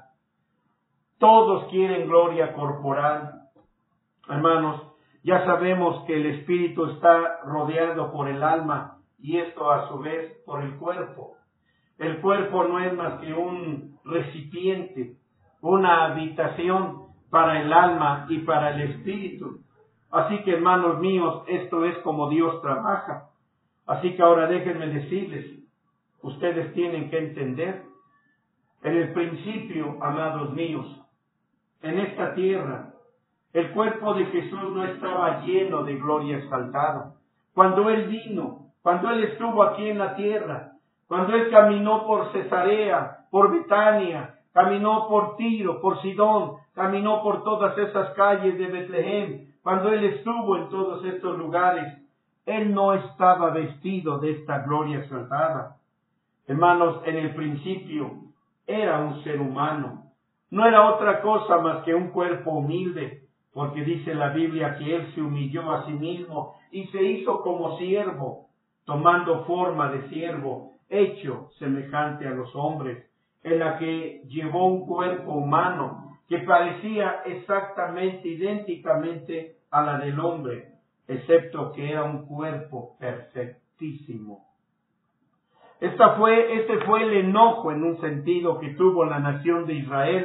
Todos quieren gloria corporal. Hermanos, ya sabemos que el espíritu está rodeado por el alma y esto a su vez por el cuerpo. El cuerpo no es más que un recipiente, una habitación para el alma y para el espíritu. Así que, hermanos míos, esto es como Dios trabaja. Así que ahora déjenme decirles, ustedes tienen que entender, en el principio, amados míos, en esta tierra, el cuerpo de Jesús no estaba lleno de gloria exaltada. Cuando Él vino, cuando Él estuvo aquí en la tierra, cuando Él caminó por Cesarea, por Betania, caminó por Tiro, por Sidón, caminó por todas esas calles de Betlehem, cuando Él estuvo en todos estos lugares, Él no estaba vestido de esta gloria exaltada. Hermanos, en el principio era un ser humano. No era otra cosa más que un cuerpo humilde, porque dice la Biblia que Él se humilló a sí mismo y se hizo como siervo, tomando forma de siervo, hecho semejante a los hombres, en la que llevó un cuerpo humano que parecía exactamente, idénticamente a la del hombre, excepto que era un cuerpo perfectísimo. Este fue el enojo en un sentido que tuvo la nación de Israel,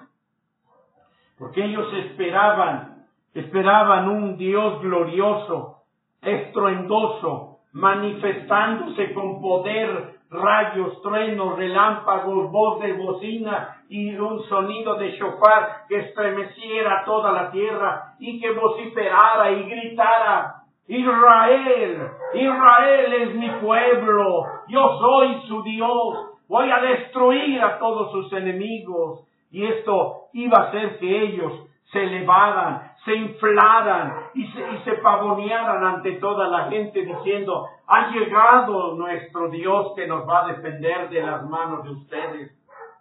porque ellos esperaban un Dios glorioso, estruendoso, manifestándose con poder, rayos, truenos, relámpagos, voz de bocina y un sonido de shofar que estremeciera toda la tierra y que vociferara y gritara: Israel, Israel es mi pueblo, yo soy su Dios, voy a destruir a todos sus enemigos. Y esto iba a hacer que ellos se elevaran, se inflaran y se pavonearan ante toda la gente diciendo: ha llegado nuestro Dios que nos va a defender de las manos de ustedes.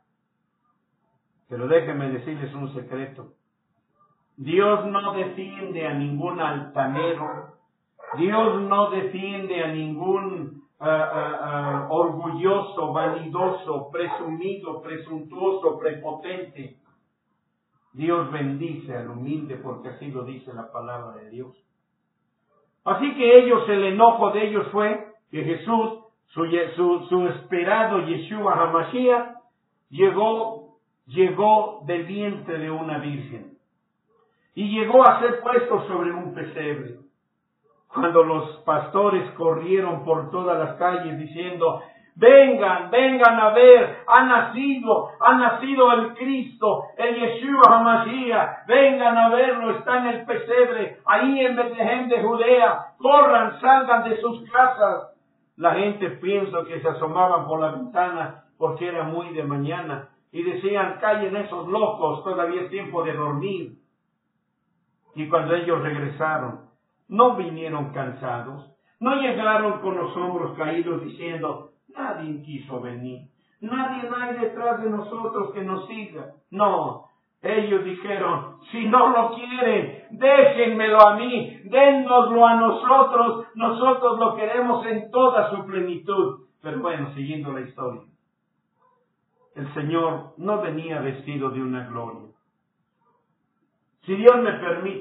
Pero déjenme decirles un secreto. Dios no defiende a ningún altanero. Dios no defiende a ningún orgulloso, vanidoso, presumido, presuntuoso, prepotente. Dios bendice al humilde porque así lo dice la palabra de Dios. Así que el enojo de ellos fue que Jesús, su esperado Yeshua HaMashiach, llegó del vientre de una virgen y llegó a ser puesto sobre un pesebre. Cuando los pastores corrieron por todas las calles diciendo: vengan a ver, ha nacido el Cristo, el Yeshua HaMashiach, vengan a verlo, está en el pesebre, ahí en Betlehem de Judea, corran, salgan de sus casas. La gente, pienso que se asomaban por la ventana porque era muy de mañana y decían: callen esos locos, todavía es tiempo de dormir. Y cuando ellos regresaron, no vinieron cansados, no llegaron con los hombros caídos diciendo: nadie quiso venir, nadie hay detrás de nosotros que nos siga. No, ellos dijeron: si no lo quieren, déjenmelo a mí, dénnoslo a nosotros lo queremos en toda su plenitud. Pero bueno, siguiendo la historia, el Señor no venía vestido de una gloria. Si Dios me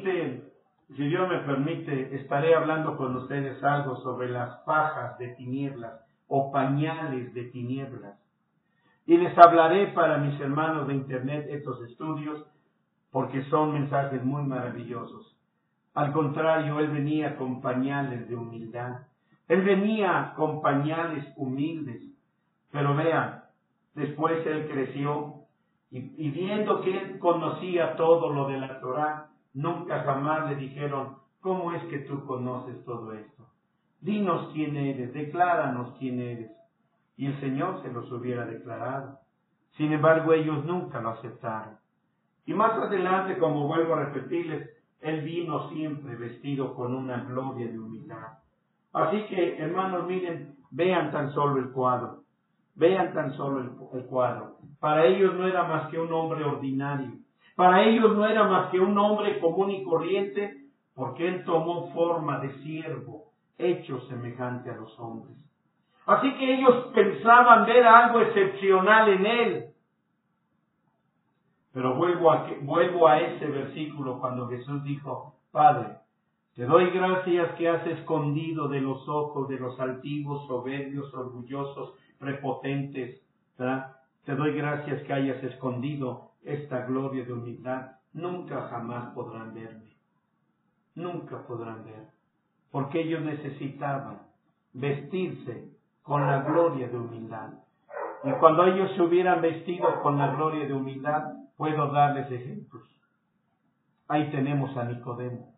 permite, estaré hablando con ustedes algo sobre las fajas de tinieblas o pañales de tinieblas. Y les hablaré para mis hermanos de internet estos estudios porque son mensajes muy maravillosos. Al contrario, Él venía con pañales de humildad. Él venía con pañales humildes. Pero vean, después Él creció y viendo que Él conocía todo lo de la Torá, nunca jamás le dijeron: ¿cómo es que tú conoces todo esto? Dinos quién eres, decláranos quién eres. Y el Señor se los hubiera declarado. Sin embargo, ellos nunca lo aceptaron. Y más adelante, como vuelvo a repetirles, Él vino siempre vestido con una gloria de humildad. Así que, hermanos, miren, vean tan solo el cuadro. Vean tan solo el cuadro. Para ellos no era más que un hombre ordinario. Para ellos no era más que un hombre común y corriente, porque Él tomó forma de siervo, hecho semejante a los hombres. Así que ellos pensaban ver algo excepcional en él. Pero vuelvo a ese versículo cuando Jesús dijo: Padre, te doy gracias que has escondido de los ojos de los altivos, soberbios, orgullosos, prepotentes, ¿verdad? Te doy gracias que hayas escondido esta gloria de humildad. Nunca jamás podrán verme. Nunca podrán ver. Porque ellos necesitaban vestirse con la gloria de humildad. Y cuando ellos se hubieran vestido con la gloria de humildad, puedo darles ejemplos. Ahí tenemos a Nicodemo.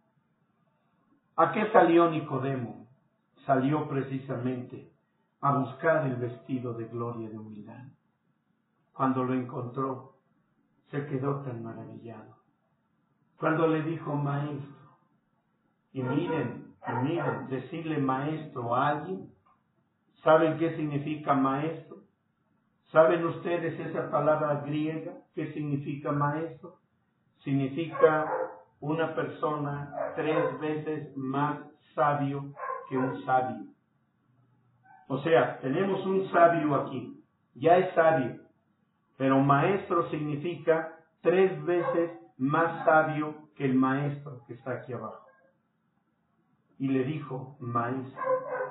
¿A qué salió Nicodemo? Salió precisamente a buscar el vestido de gloria de humildad. Cuando lo encontró, se quedó tan maravillado. Cuando le dijo maestro, y miren, decirle maestro a alguien, ¿saben qué significa maestro? ¿Saben ustedes esa palabra griega? ¿Qué significa maestro? Significa una persona 3 veces más sabio que un sabio. O sea, tenemos un sabio aquí, ya es sabio, pero maestro significa 3 veces más sabio que el maestro que está aquí abajo. Y le dijo, maestro.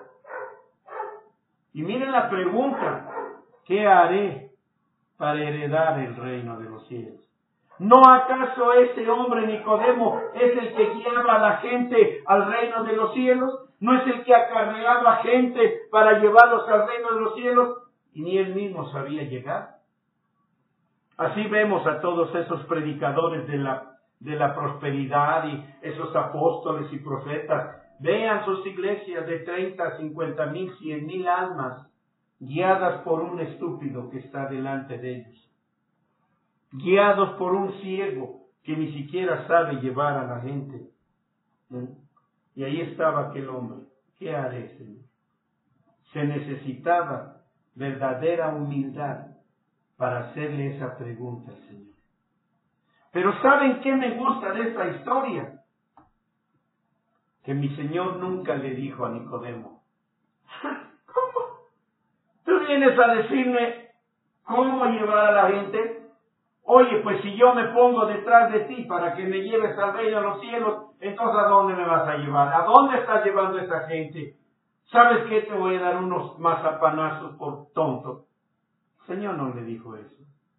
Y miren la pregunta, ¿qué haré para heredar el reino de los cielos? ¿No acaso ese hombre Nicodemo es el que guiaba a la gente al reino de los cielos? ¿No es el que acarreaba gente para llevarlos al reino de los cielos? Y ni él mismo sabía llegar. Así vemos a todos esos predicadores de la prosperidad y esos apóstoles y profetas. Vean sus iglesias de 30, 50 mil, 100 mil almas, guiadas por un estúpido que está delante de ellos, guiados por un ciego que ni siquiera sabe llevar a la gente. Y ahí estaba aquel hombre. ¿Qué haré, Señor? Se necesitaba verdadera humildad para hacerle esa pregunta al Señor. Pero ¿saben qué me gusta de esta historia? Que mi Señor nunca le dijo a Nicodemo, ¿cómo? ¿Tú vienes a decirme cómo llevar a la gente? Oye, pues si yo me pongo detrás de ti para que me lleves al reino de los cielos, entonces ¿a dónde me vas a llevar? ¿A dónde estás llevando a esa gente? ¿Sabes qué? Te voy a dar unos mazapanazos por tonto. El Señor no le dijo eso.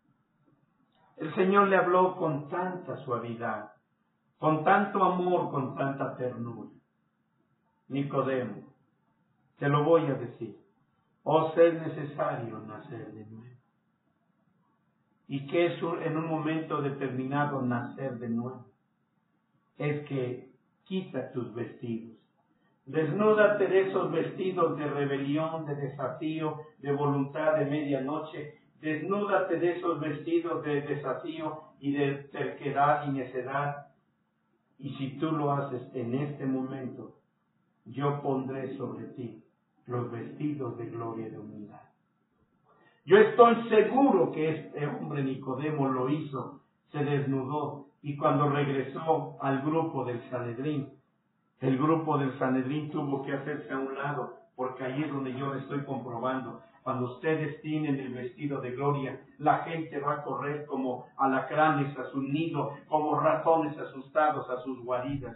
El Señor le habló con tanta suavidad, con tanto amor, con tanta ternura. Nicodemo, te lo voy a decir, os es necesario nacer de nuevo. ¿Y qué es en un momento determinado nacer de nuevo? Es que quita tus vestidos. Desnúdate de esos vestidos de rebelión, de desafío, de voluntad de medianoche. Desnúdate de esos vestidos de desafío y de terquedad y necedad. Y si tú lo haces en este momento, yo pondré sobre ti los vestidos de gloria y de humildad. Yo estoy seguro que este hombre Nicodemo lo hizo, se desnudó, y cuando regresó al grupo del Sanedrín, el grupo del Sanedrín tuvo que hacerse a un lado, porque ahí es donde yo le estoy comprobando. Cuando ustedes tienen el vestido de gloria, la gente va a correr como alacranes a su nido, como ratones asustados a sus guaridas.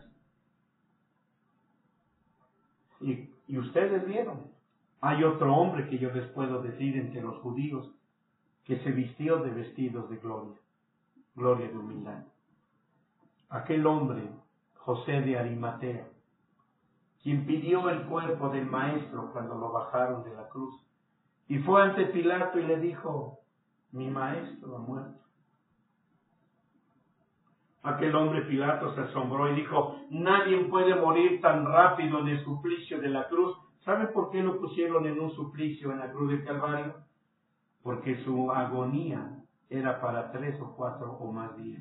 Y ustedes vieron, hay otro hombre que yo les puedo decir entre los judíos, que se vistió de vestidos de gloria, gloria de humildad. Aquel hombre, José de Arimatea, quien pidió el cuerpo del maestro cuando lo bajaron de la cruz. Y fue ante Pilato y le dijo, mi maestro ha muerto. Aquel hombre Pilato se asombró y dijo, nadie puede morir tan rápido en el suplicio de la cruz. ¿Sabe por qué lo pusieron en un suplicio en la cruz del Calvario? Porque su agonía era para 3 o 4 o más días.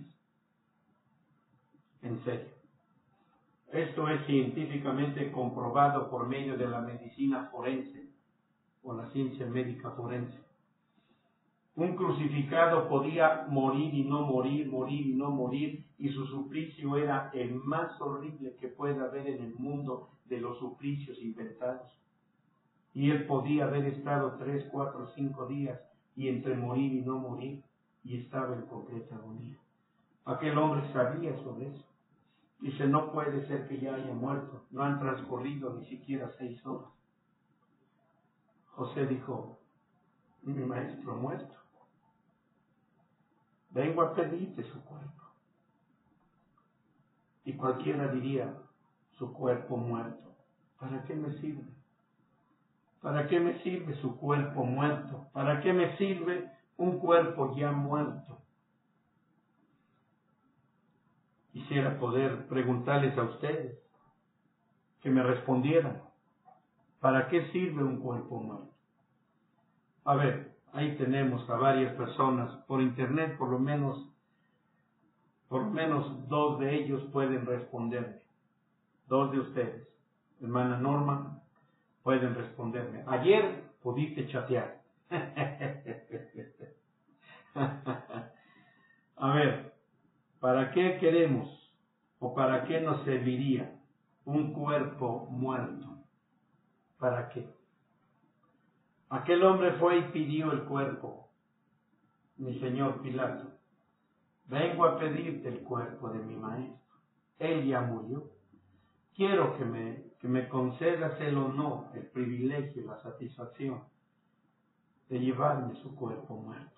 En serio. Esto es científicamente comprobado por medio de la medicina forense o la ciencia médica forense. Un crucificado podía morir y no morir, morir y no morir, y su suplicio era el más horrible que pueda haber en el mundo de los suplicios inventados. Y él podía haber estado 3, 4, 5 días y entre morir y no morir, y estaba en completa agonía. Aquel hombre sabía sobre eso. Dice, no puede ser que ya haya muerto, no han transcurrido ni siquiera 6 horas. José dijo, mi maestro muerto, vengo a pedirte su cuerpo. Y cualquiera diría, su cuerpo muerto, ¿para qué me sirve? ¿Para qué me sirve su cuerpo muerto? ¿Para qué me sirve un cuerpo ya muerto? Quisiera poder preguntarles a ustedes, que me respondieran, ¿para qué sirve un cuerpo muerto? A ver, ahí tenemos a varias personas, por internet por lo menos 2 de ellos pueden responderme. 2 de ustedes, hermana Norma, pueden responderme. Ayer pudiste chatear. A ver, ¿para qué queremos o para qué nos serviría un cuerpo muerto? ¿Para qué? Aquel hombre fue y pidió el cuerpo. Mi señor Pilato, vengo a pedirte el cuerpo de mi maestro. Él ya murió. Quiero que me concedas el honor, el privilegio, la satisfacción de llevarme su cuerpo muerto.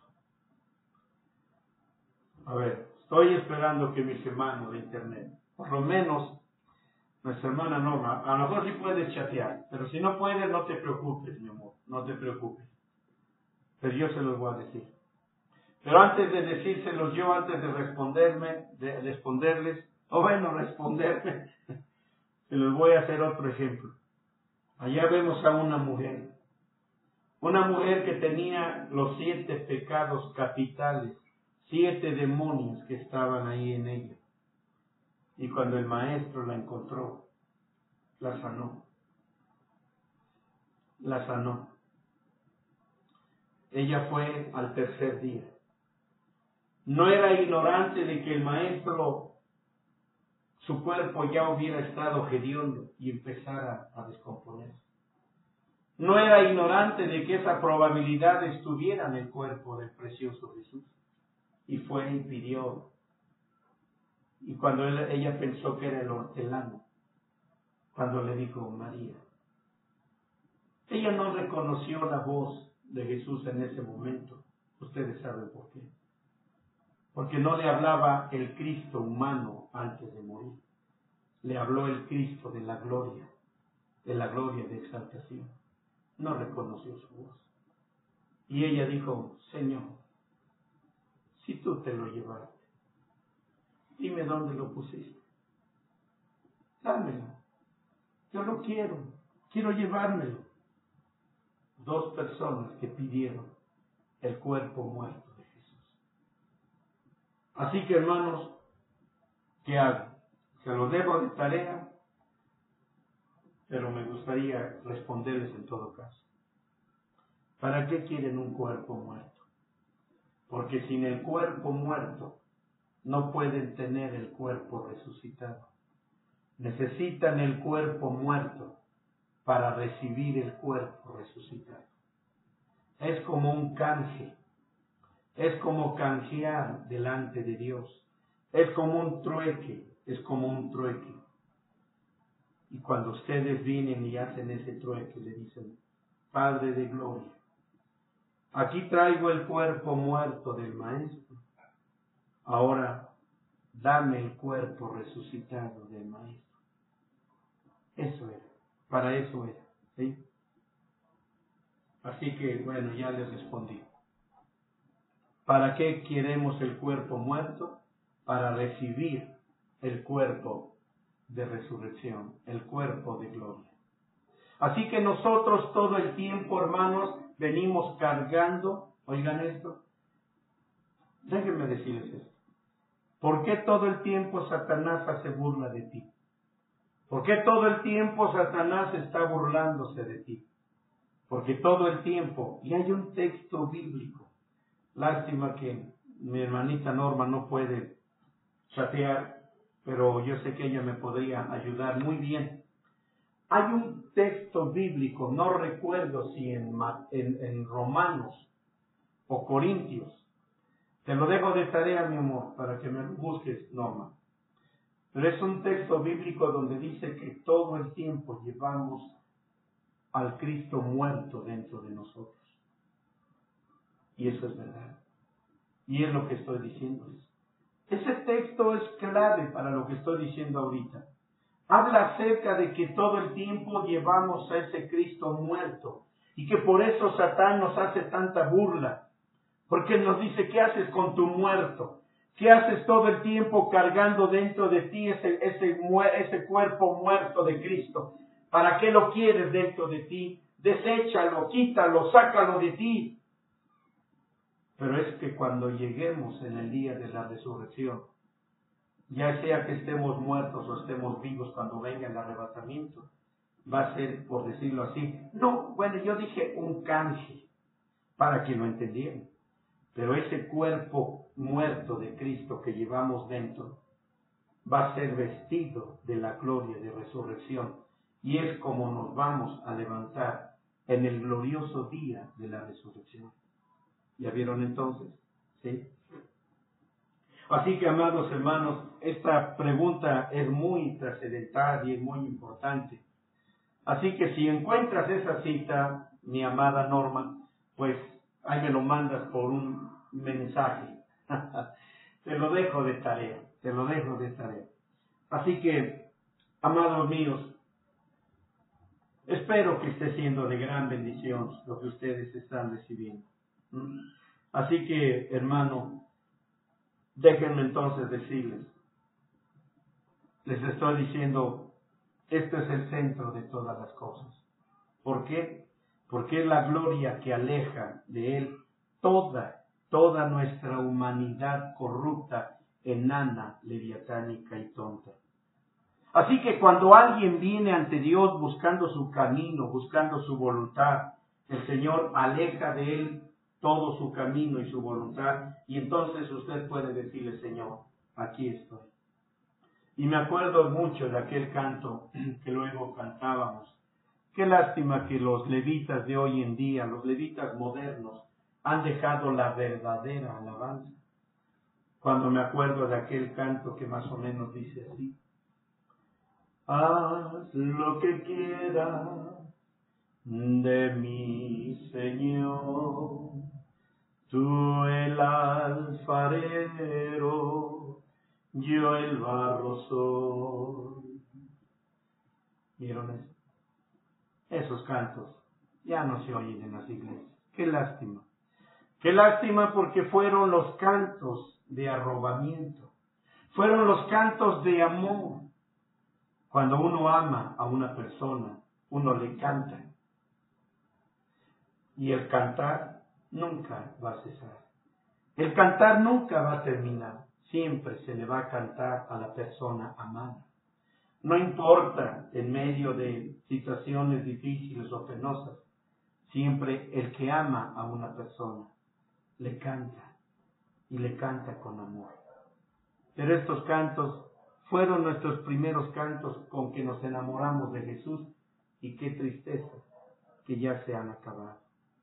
A ver, estoy esperando que mis hermanos de internet, por lo menos nuestra hermana Norma, a lo mejor sí puedes chatear, pero si no puedes, no te preocupes, mi amor, no te preocupes. Pero yo se los voy a decir. Pero antes de decírselos yo, antes de responderles, se los voy a hacer otro ejemplo. Allá vemos a una mujer que tenía los 7 pecados capitales, 7 demonios que estaban ahí en ella. Y cuando el maestro la encontró, la sanó. La sanó. Ella fue al tercer día. No era ignorante de que el maestro, su cuerpo ya hubiera estado hediondo y empezara a descomponerse. No era ignorante de que esa probabilidad estuviera en el cuerpo del precioso Jesús. Y fue y pidió. Y cuando ella pensó que era el hortelano, cuando le dijo María, ella no reconoció la voz de Jesús en ese momento. Ustedes saben por qué. Porque no le hablaba el Cristo humano antes de morir. Le habló el Cristo de la gloria de exaltación. No reconoció su voz. Y ella dijo, Señor, si tú te lo llevaste, dime dónde lo pusiste. Dámelo. Yo lo quiero llevármelo. 2 personas que pidieron el cuerpo muerto de Jesús. Así que, hermanos, ¿qué hago? Se lo dejo de tarea, pero me gustaría responderles en todo caso. ¿Para qué quieren un cuerpo muerto? Porque sin el cuerpo muerto no pueden tener el cuerpo resucitado. Necesitan el cuerpo muerto para recibir el cuerpo resucitado. Es como un canje. Es como canjear delante de Dios. Es como un trueque. Y cuando ustedes vienen y hacen ese trueque, le dicen, Padre de gloria, aquí traigo el cuerpo muerto del Maestro. Ahora, dame el cuerpo resucitado del Maestro. Eso era. Para eso era. ¿Sí? Así que, bueno, ya les respondí. ¿Para qué queremos el cuerpo muerto? Para recibir el cuerpo de resurrección, el cuerpo de gloria. Así que nosotros todo el tiempo, hermanos, venimos cargando, oigan esto, déjenme decirles esto. ¿Por qué todo el tiempo Satanás hace burla de ti? ¿Por qué todo el tiempo Satanás está burlándose de ti? Porque todo el tiempo, y hay un texto bíblico, lástima que mi hermanita Norma no puede chatear, pero yo sé que ella me podría ayudar muy bien. Hay un texto bíblico, no recuerdo si en Romanos o Corintios. Te lo dejo de tarea, mi amor, para que me lo busques, Norma. Pero es un texto bíblico donde dice que todo el tiempo llevamos al Cristo muerto dentro de nosotros. Y eso es verdad. Y es lo que estoy diciéndoles. Ese texto es clave para lo que estoy diciendo ahorita. Habla acerca de que todo el tiempo llevamos a ese Cristo muerto y que por eso Satán nos hace tanta burla. Porque nos dice, ¿qué haces con tu muerto? ¿Qué haces todo el tiempo cargando dentro de ti ese cuerpo muerto de Cristo? ¿Para qué lo quieres dentro de ti? Deséchalo, quítalo, sácalo de ti. Pero es que cuando lleguemos en el día de la resurrección, ya sea que estemos muertos o estemos vivos cuando venga el arrebatamiento, va a ser, por decirlo así, yo dije un canje, para que lo entendieran. Pero ese cuerpo muerto de Cristo que llevamos dentro va a ser vestido de la gloria de resurrección. Y es como nos vamos a levantar en el glorioso día de la resurrección. ¿Ya vieron entonces? ¿Sí? Así que, amados hermanos, esta pregunta es muy trascendental y es muy importante. Así que si encuentras esa cita, mi amada Norma, pues ahí me lo mandas por un mensaje. Te lo dejo de tarea, Así que, amados míos, espero que esté siendo de gran bendición lo que ustedes están recibiendo. Así que, hermano, déjenme entonces decirles, les estoy diciendo, este es el centro de todas las cosas. ¿Por qué? Porque es la gloria que aleja de Él toda nuestra humanidad corrupta, enana, leviatánica y tonta. Así que cuando alguien viene ante Dios buscando su camino, buscando su voluntad, el Señor aleja de él todo su camino y su voluntad, y entonces usted puede decirle, Señor, aquí estoy. Y me acuerdo mucho de aquel canto que luego cantábamos. Qué lástima que los levitas de hoy en día, los levitas modernos, han dejado la verdadera alabanza. Cuando me acuerdo de aquel canto que más o menos dice así: haz lo que quieras de mí, Señor, tú el alfarero, yo el barro soy. ¿Vieron eso? Esos cantos ya no se oyen en las iglesias. Qué lástima. Qué lástima, porque fueron los cantos de arrobamiento. Fueron los cantos de amor. Cuando uno ama a una persona, uno le canta. Y el cantar nunca va a cesar. El cantar nunca va a terminar. Siempre se le va a cantar a la persona amada. No importa en medio de situaciones difíciles o penosas, siempre el que ama a una persona le canta, y le canta con amor. Pero estos cantos fueron nuestros primeros cantos con que nos enamoramos de Jesús, y qué tristeza que ya se han acabado.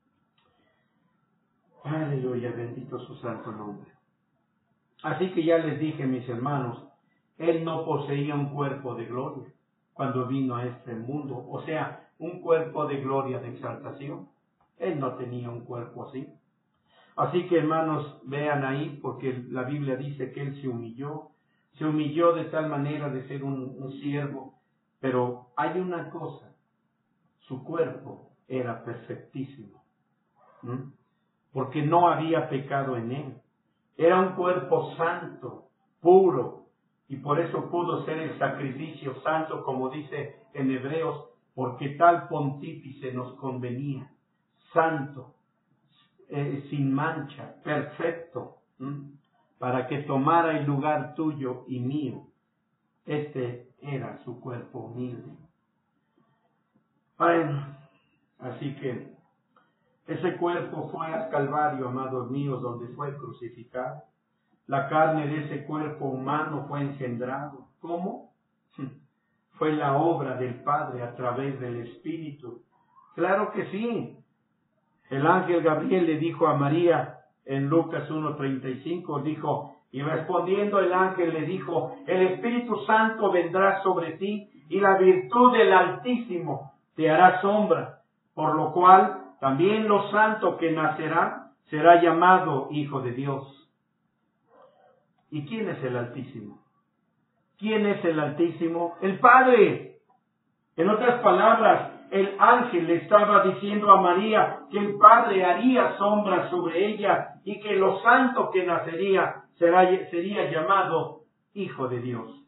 Aleluya, bendito su santo nombre. Así que ya les dije, mis hermanos, Él no poseía un cuerpo de gloria cuando vino a este mundo, o sea, un cuerpo de gloria, de exaltación. Él no tenía un cuerpo así. Así que, hermanos, vean ahí, porque la Biblia dice que Él se humilló de tal manera de ser un siervo, pero hay una cosa: su cuerpo era perfectísimo, porque no había pecado en Él. Era un cuerpo santo, puro, y por eso pudo ser el sacrificio santo, como dice en Hebreos, porque tal pontífice nos convenía, santo, sin mancha, perfecto, para que tomara el lugar tuyo y mío. Este era su cuerpo humilde. Bueno, así que ese cuerpo fue al Calvario, amados míos, donde fue crucificado. La carne de ese cuerpo humano fue engendrado. ¿Cómo? Fue la obra del Padre a través del Espíritu. Claro que sí. El ángel Gabriel le dijo a María en Lucas 1:35, dijo, y respondiendo el ángel le dijo, el Espíritu Santo vendrá sobre ti y la virtud del Altísimo te hará sombra, por lo cual también lo santo que nacerá será llamado Hijo de Dios. ¿Y quién es el Altísimo? ¿Quién es el Altísimo? El Padre. En otras palabras, el ángel le estaba diciendo a María que el Padre haría sombra sobre ella y que lo santo que nacería sería llamado Hijo de Dios.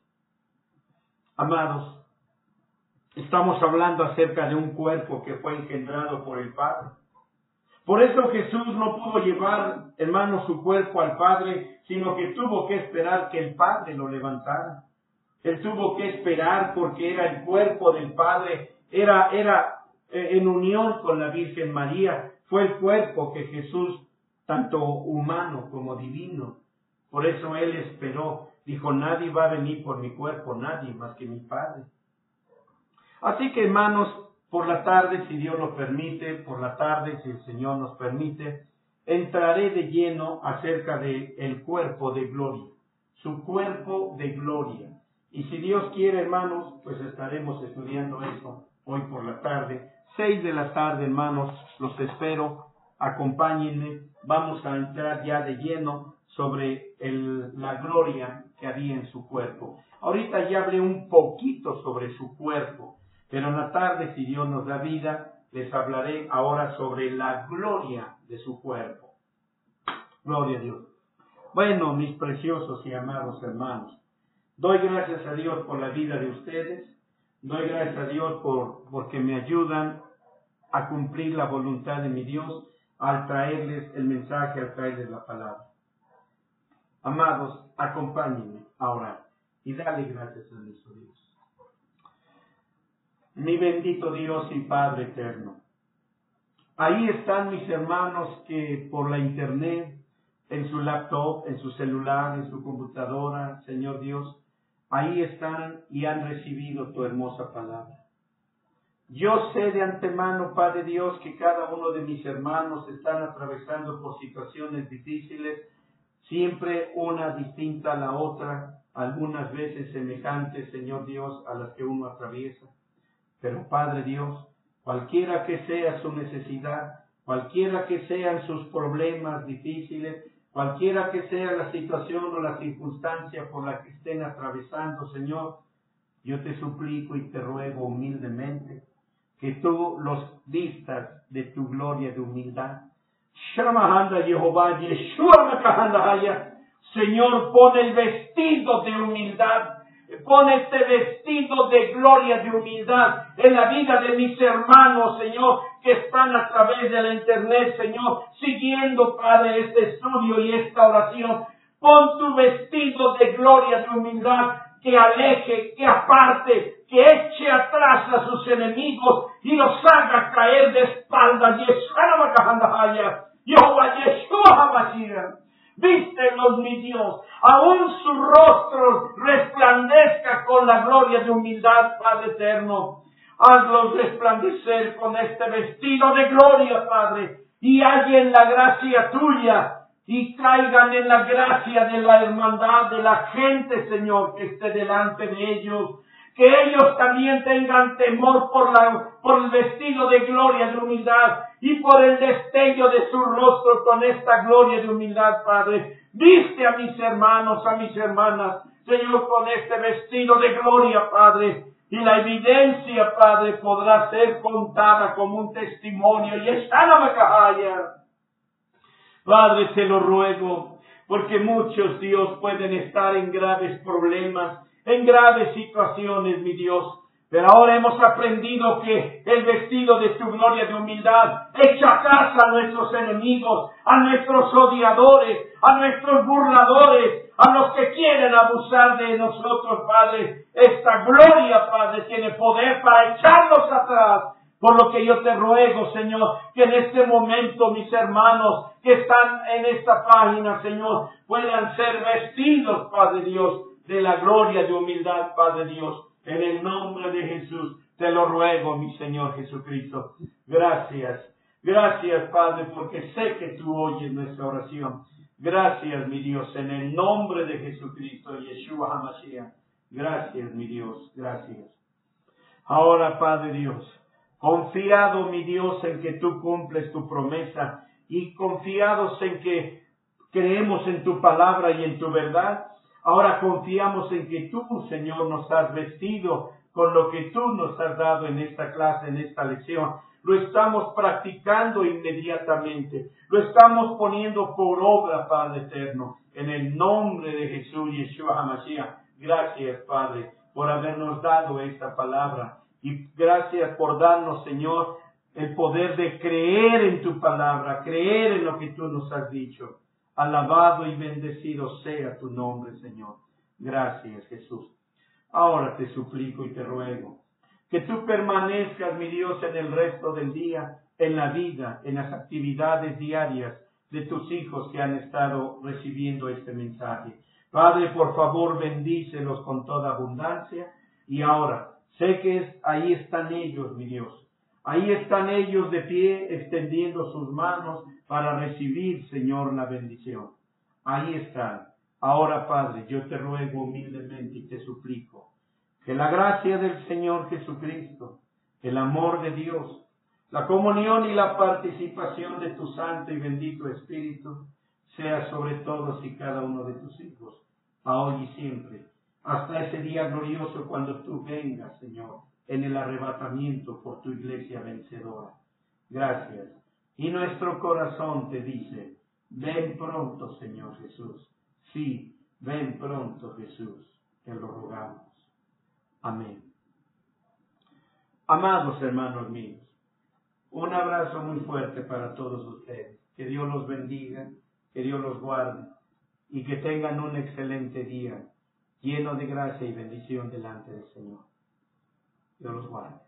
Amados, estamos hablando acerca de un cuerpo que fue engendrado por el Padre. Por eso Jesús no pudo llevar, hermanos, su cuerpo al Padre, sino que tuvo que esperar que el Padre lo levantara. Él tuvo que esperar porque era el cuerpo del Padre, era en unión con la Virgen María. Fue el cuerpo que Jesús, tanto humano como divino. Por eso Él esperó. Dijo, nadie va a venir por mi cuerpo, nadie más que mi Padre. Así que, hermanos, por la tarde, si Dios lo permite, por la tarde, si el Señor nos permite, entraré de lleno acerca del cuerpo de gloria. Su cuerpo de gloria. Y si Dios quiere, hermanos, pues estaremos estudiando eso hoy por la tarde. 6 de la tarde, hermanos, los espero. Acompáñenme. Vamos a entrar ya de lleno sobre la gloria que había en su cuerpo. Ahorita ya hablé un poquito sobre su cuerpo, pero en la tarde, si Dios nos da vida, les hablaré ahora sobre la gloria de su cuerpo. Gloria a Dios. Bueno, mis preciosos y amados hermanos, doy gracias a Dios por la vida de ustedes. Doy gracias a Dios porque me ayudan a cumplir la voluntad de mi Dios al traerles el mensaje, al traerles la palabra. Amados, acompáñenme a orar y dale gracias a nuestro Dios. Mi bendito Dios y Padre eterno, ahí están mis hermanos que por la internet, en su laptop, en su celular, en su computadora, Señor Dios, ahí están y han recibido tu hermosa palabra. Yo sé de antemano, Padre Dios, que cada uno de mis hermanos están atravesando por situaciones difíciles, siempre una distinta a la otra, algunas veces semejantes, Señor Dios, a las que uno atraviesa. Pero Padre Dios, cualquiera que sea su necesidad, cualquiera que sean sus problemas difíciles, cualquiera que sea la situación o la circunstancia por la que estén atravesando, Señor, yo te suplico y te ruego humildemente que tú los vistas de tu gloria de humildad. Shamahanda Jehová, Yeshua Makahanda. Señor, pon el vestido de humildad, pon este vestido de gloria de humildad en la vida de mis hermanos, Señor, que están a través de la internet, Señor, siguiendo, Padre, este estudio y esta oración. Pon tu vestido de gloria de humildad que aleje, que aparte, que eche atrás a sus enemigos y los haga caer de espaldas. Jehová Yeshua HaMashiach, vístelos, mi Dios, aún su rostro resplandezca con la gloria de humildad, Padre eterno. Hazlos resplandecer con este vestido de gloria, Padre, y hallen la gracia tuya, y caigan en la gracia de la hermandad de la gente, Señor, que esté delante de ellos. Que ellos también tengan temor por el vestido de gloria de humildad y por el destello de su rostro con esta gloria de humildad, Padre. Viste a mis hermanos, a mis hermanas, Señor, con este vestido de gloria, Padre. Y la evidencia, Padre, podrá ser contada como un testimonio. Y está la Macahaya. Padre, te lo ruego, porque muchos, Dios, pueden estar en graves problemas, en graves situaciones, mi Dios. Pero ahora hemos aprendido que el vestido de tu gloria de humildad echa atrás a nuestros enemigos, a nuestros odiadores, a nuestros burladores, a los que quieren abusar de nosotros, Padre. Esta gloria, Padre, tiene poder para echarlos atrás. Por lo que yo te ruego, Señor, que en este momento mis hermanos que están en esta página, Señor, puedan ser vestidos, Padre Dios, de la gloria de humildad, Padre Dios. En el nombre de Jesús, te lo ruego, mi Señor Jesucristo. Gracias. Gracias, Padre, porque sé que tú oyes nuestra oración. Gracias, mi Dios, en el nombre de Jesucristo, Yeshua HaMashiach. Gracias, mi Dios, gracias. Ahora, Padre Dios, confiado, mi Dios, en que tú cumples tu promesa y confiados en que creemos en tu palabra y en tu verdad, ahora confiamos en que tú, Señor, nos has vestido con lo que tú nos has dado en esta clase, en esta lección. Lo estamos practicando inmediatamente. Lo estamos poniendo por obra, Padre eterno. En el nombre de Jesús, Yeshua HaMashiach. Gracias, Padre, por habernos dado esta palabra. Y gracias por darnos, Señor, el poder de creer en tu palabra, creer en lo que tú nos has dicho. Alabado y bendecido sea tu nombre, Señor. Gracias, Jesús. Ahora te suplico y te ruego que tú permanezcas, mi Dios, en el resto del día, en la vida, en las actividades diarias de tus hijos que han estado recibiendo este mensaje. Padre, por favor, bendícelos con toda abundancia. Y ahora, sé que ahí están ellos, mi Dios. Ahí están ellos de pie, extendiendo sus manos para recibir, Señor, la bendición. Ahí están. Ahora, Padre, yo te ruego humildemente y te suplico que la gracia del Señor Jesucristo, el amor de Dios, la comunión y la participación de tu Santo y bendito Espíritu sea sobre todos y cada uno de tus hijos, a hoy y siempre, hasta ese día glorioso cuando tú vengas, Señor, en el arrebatamiento por tu iglesia vencedora. Gracias. Y nuestro corazón te dice, ven pronto, Señor Jesús. Sí, ven pronto, Jesús, te lo rogamos. Amén. Amados hermanos míos, un abrazo muy fuerte para todos ustedes. Que Dios los bendiga, que Dios los guarde y que tengan un excelente día lleno de gracia y bendición delante del Señor. Dios los guarde.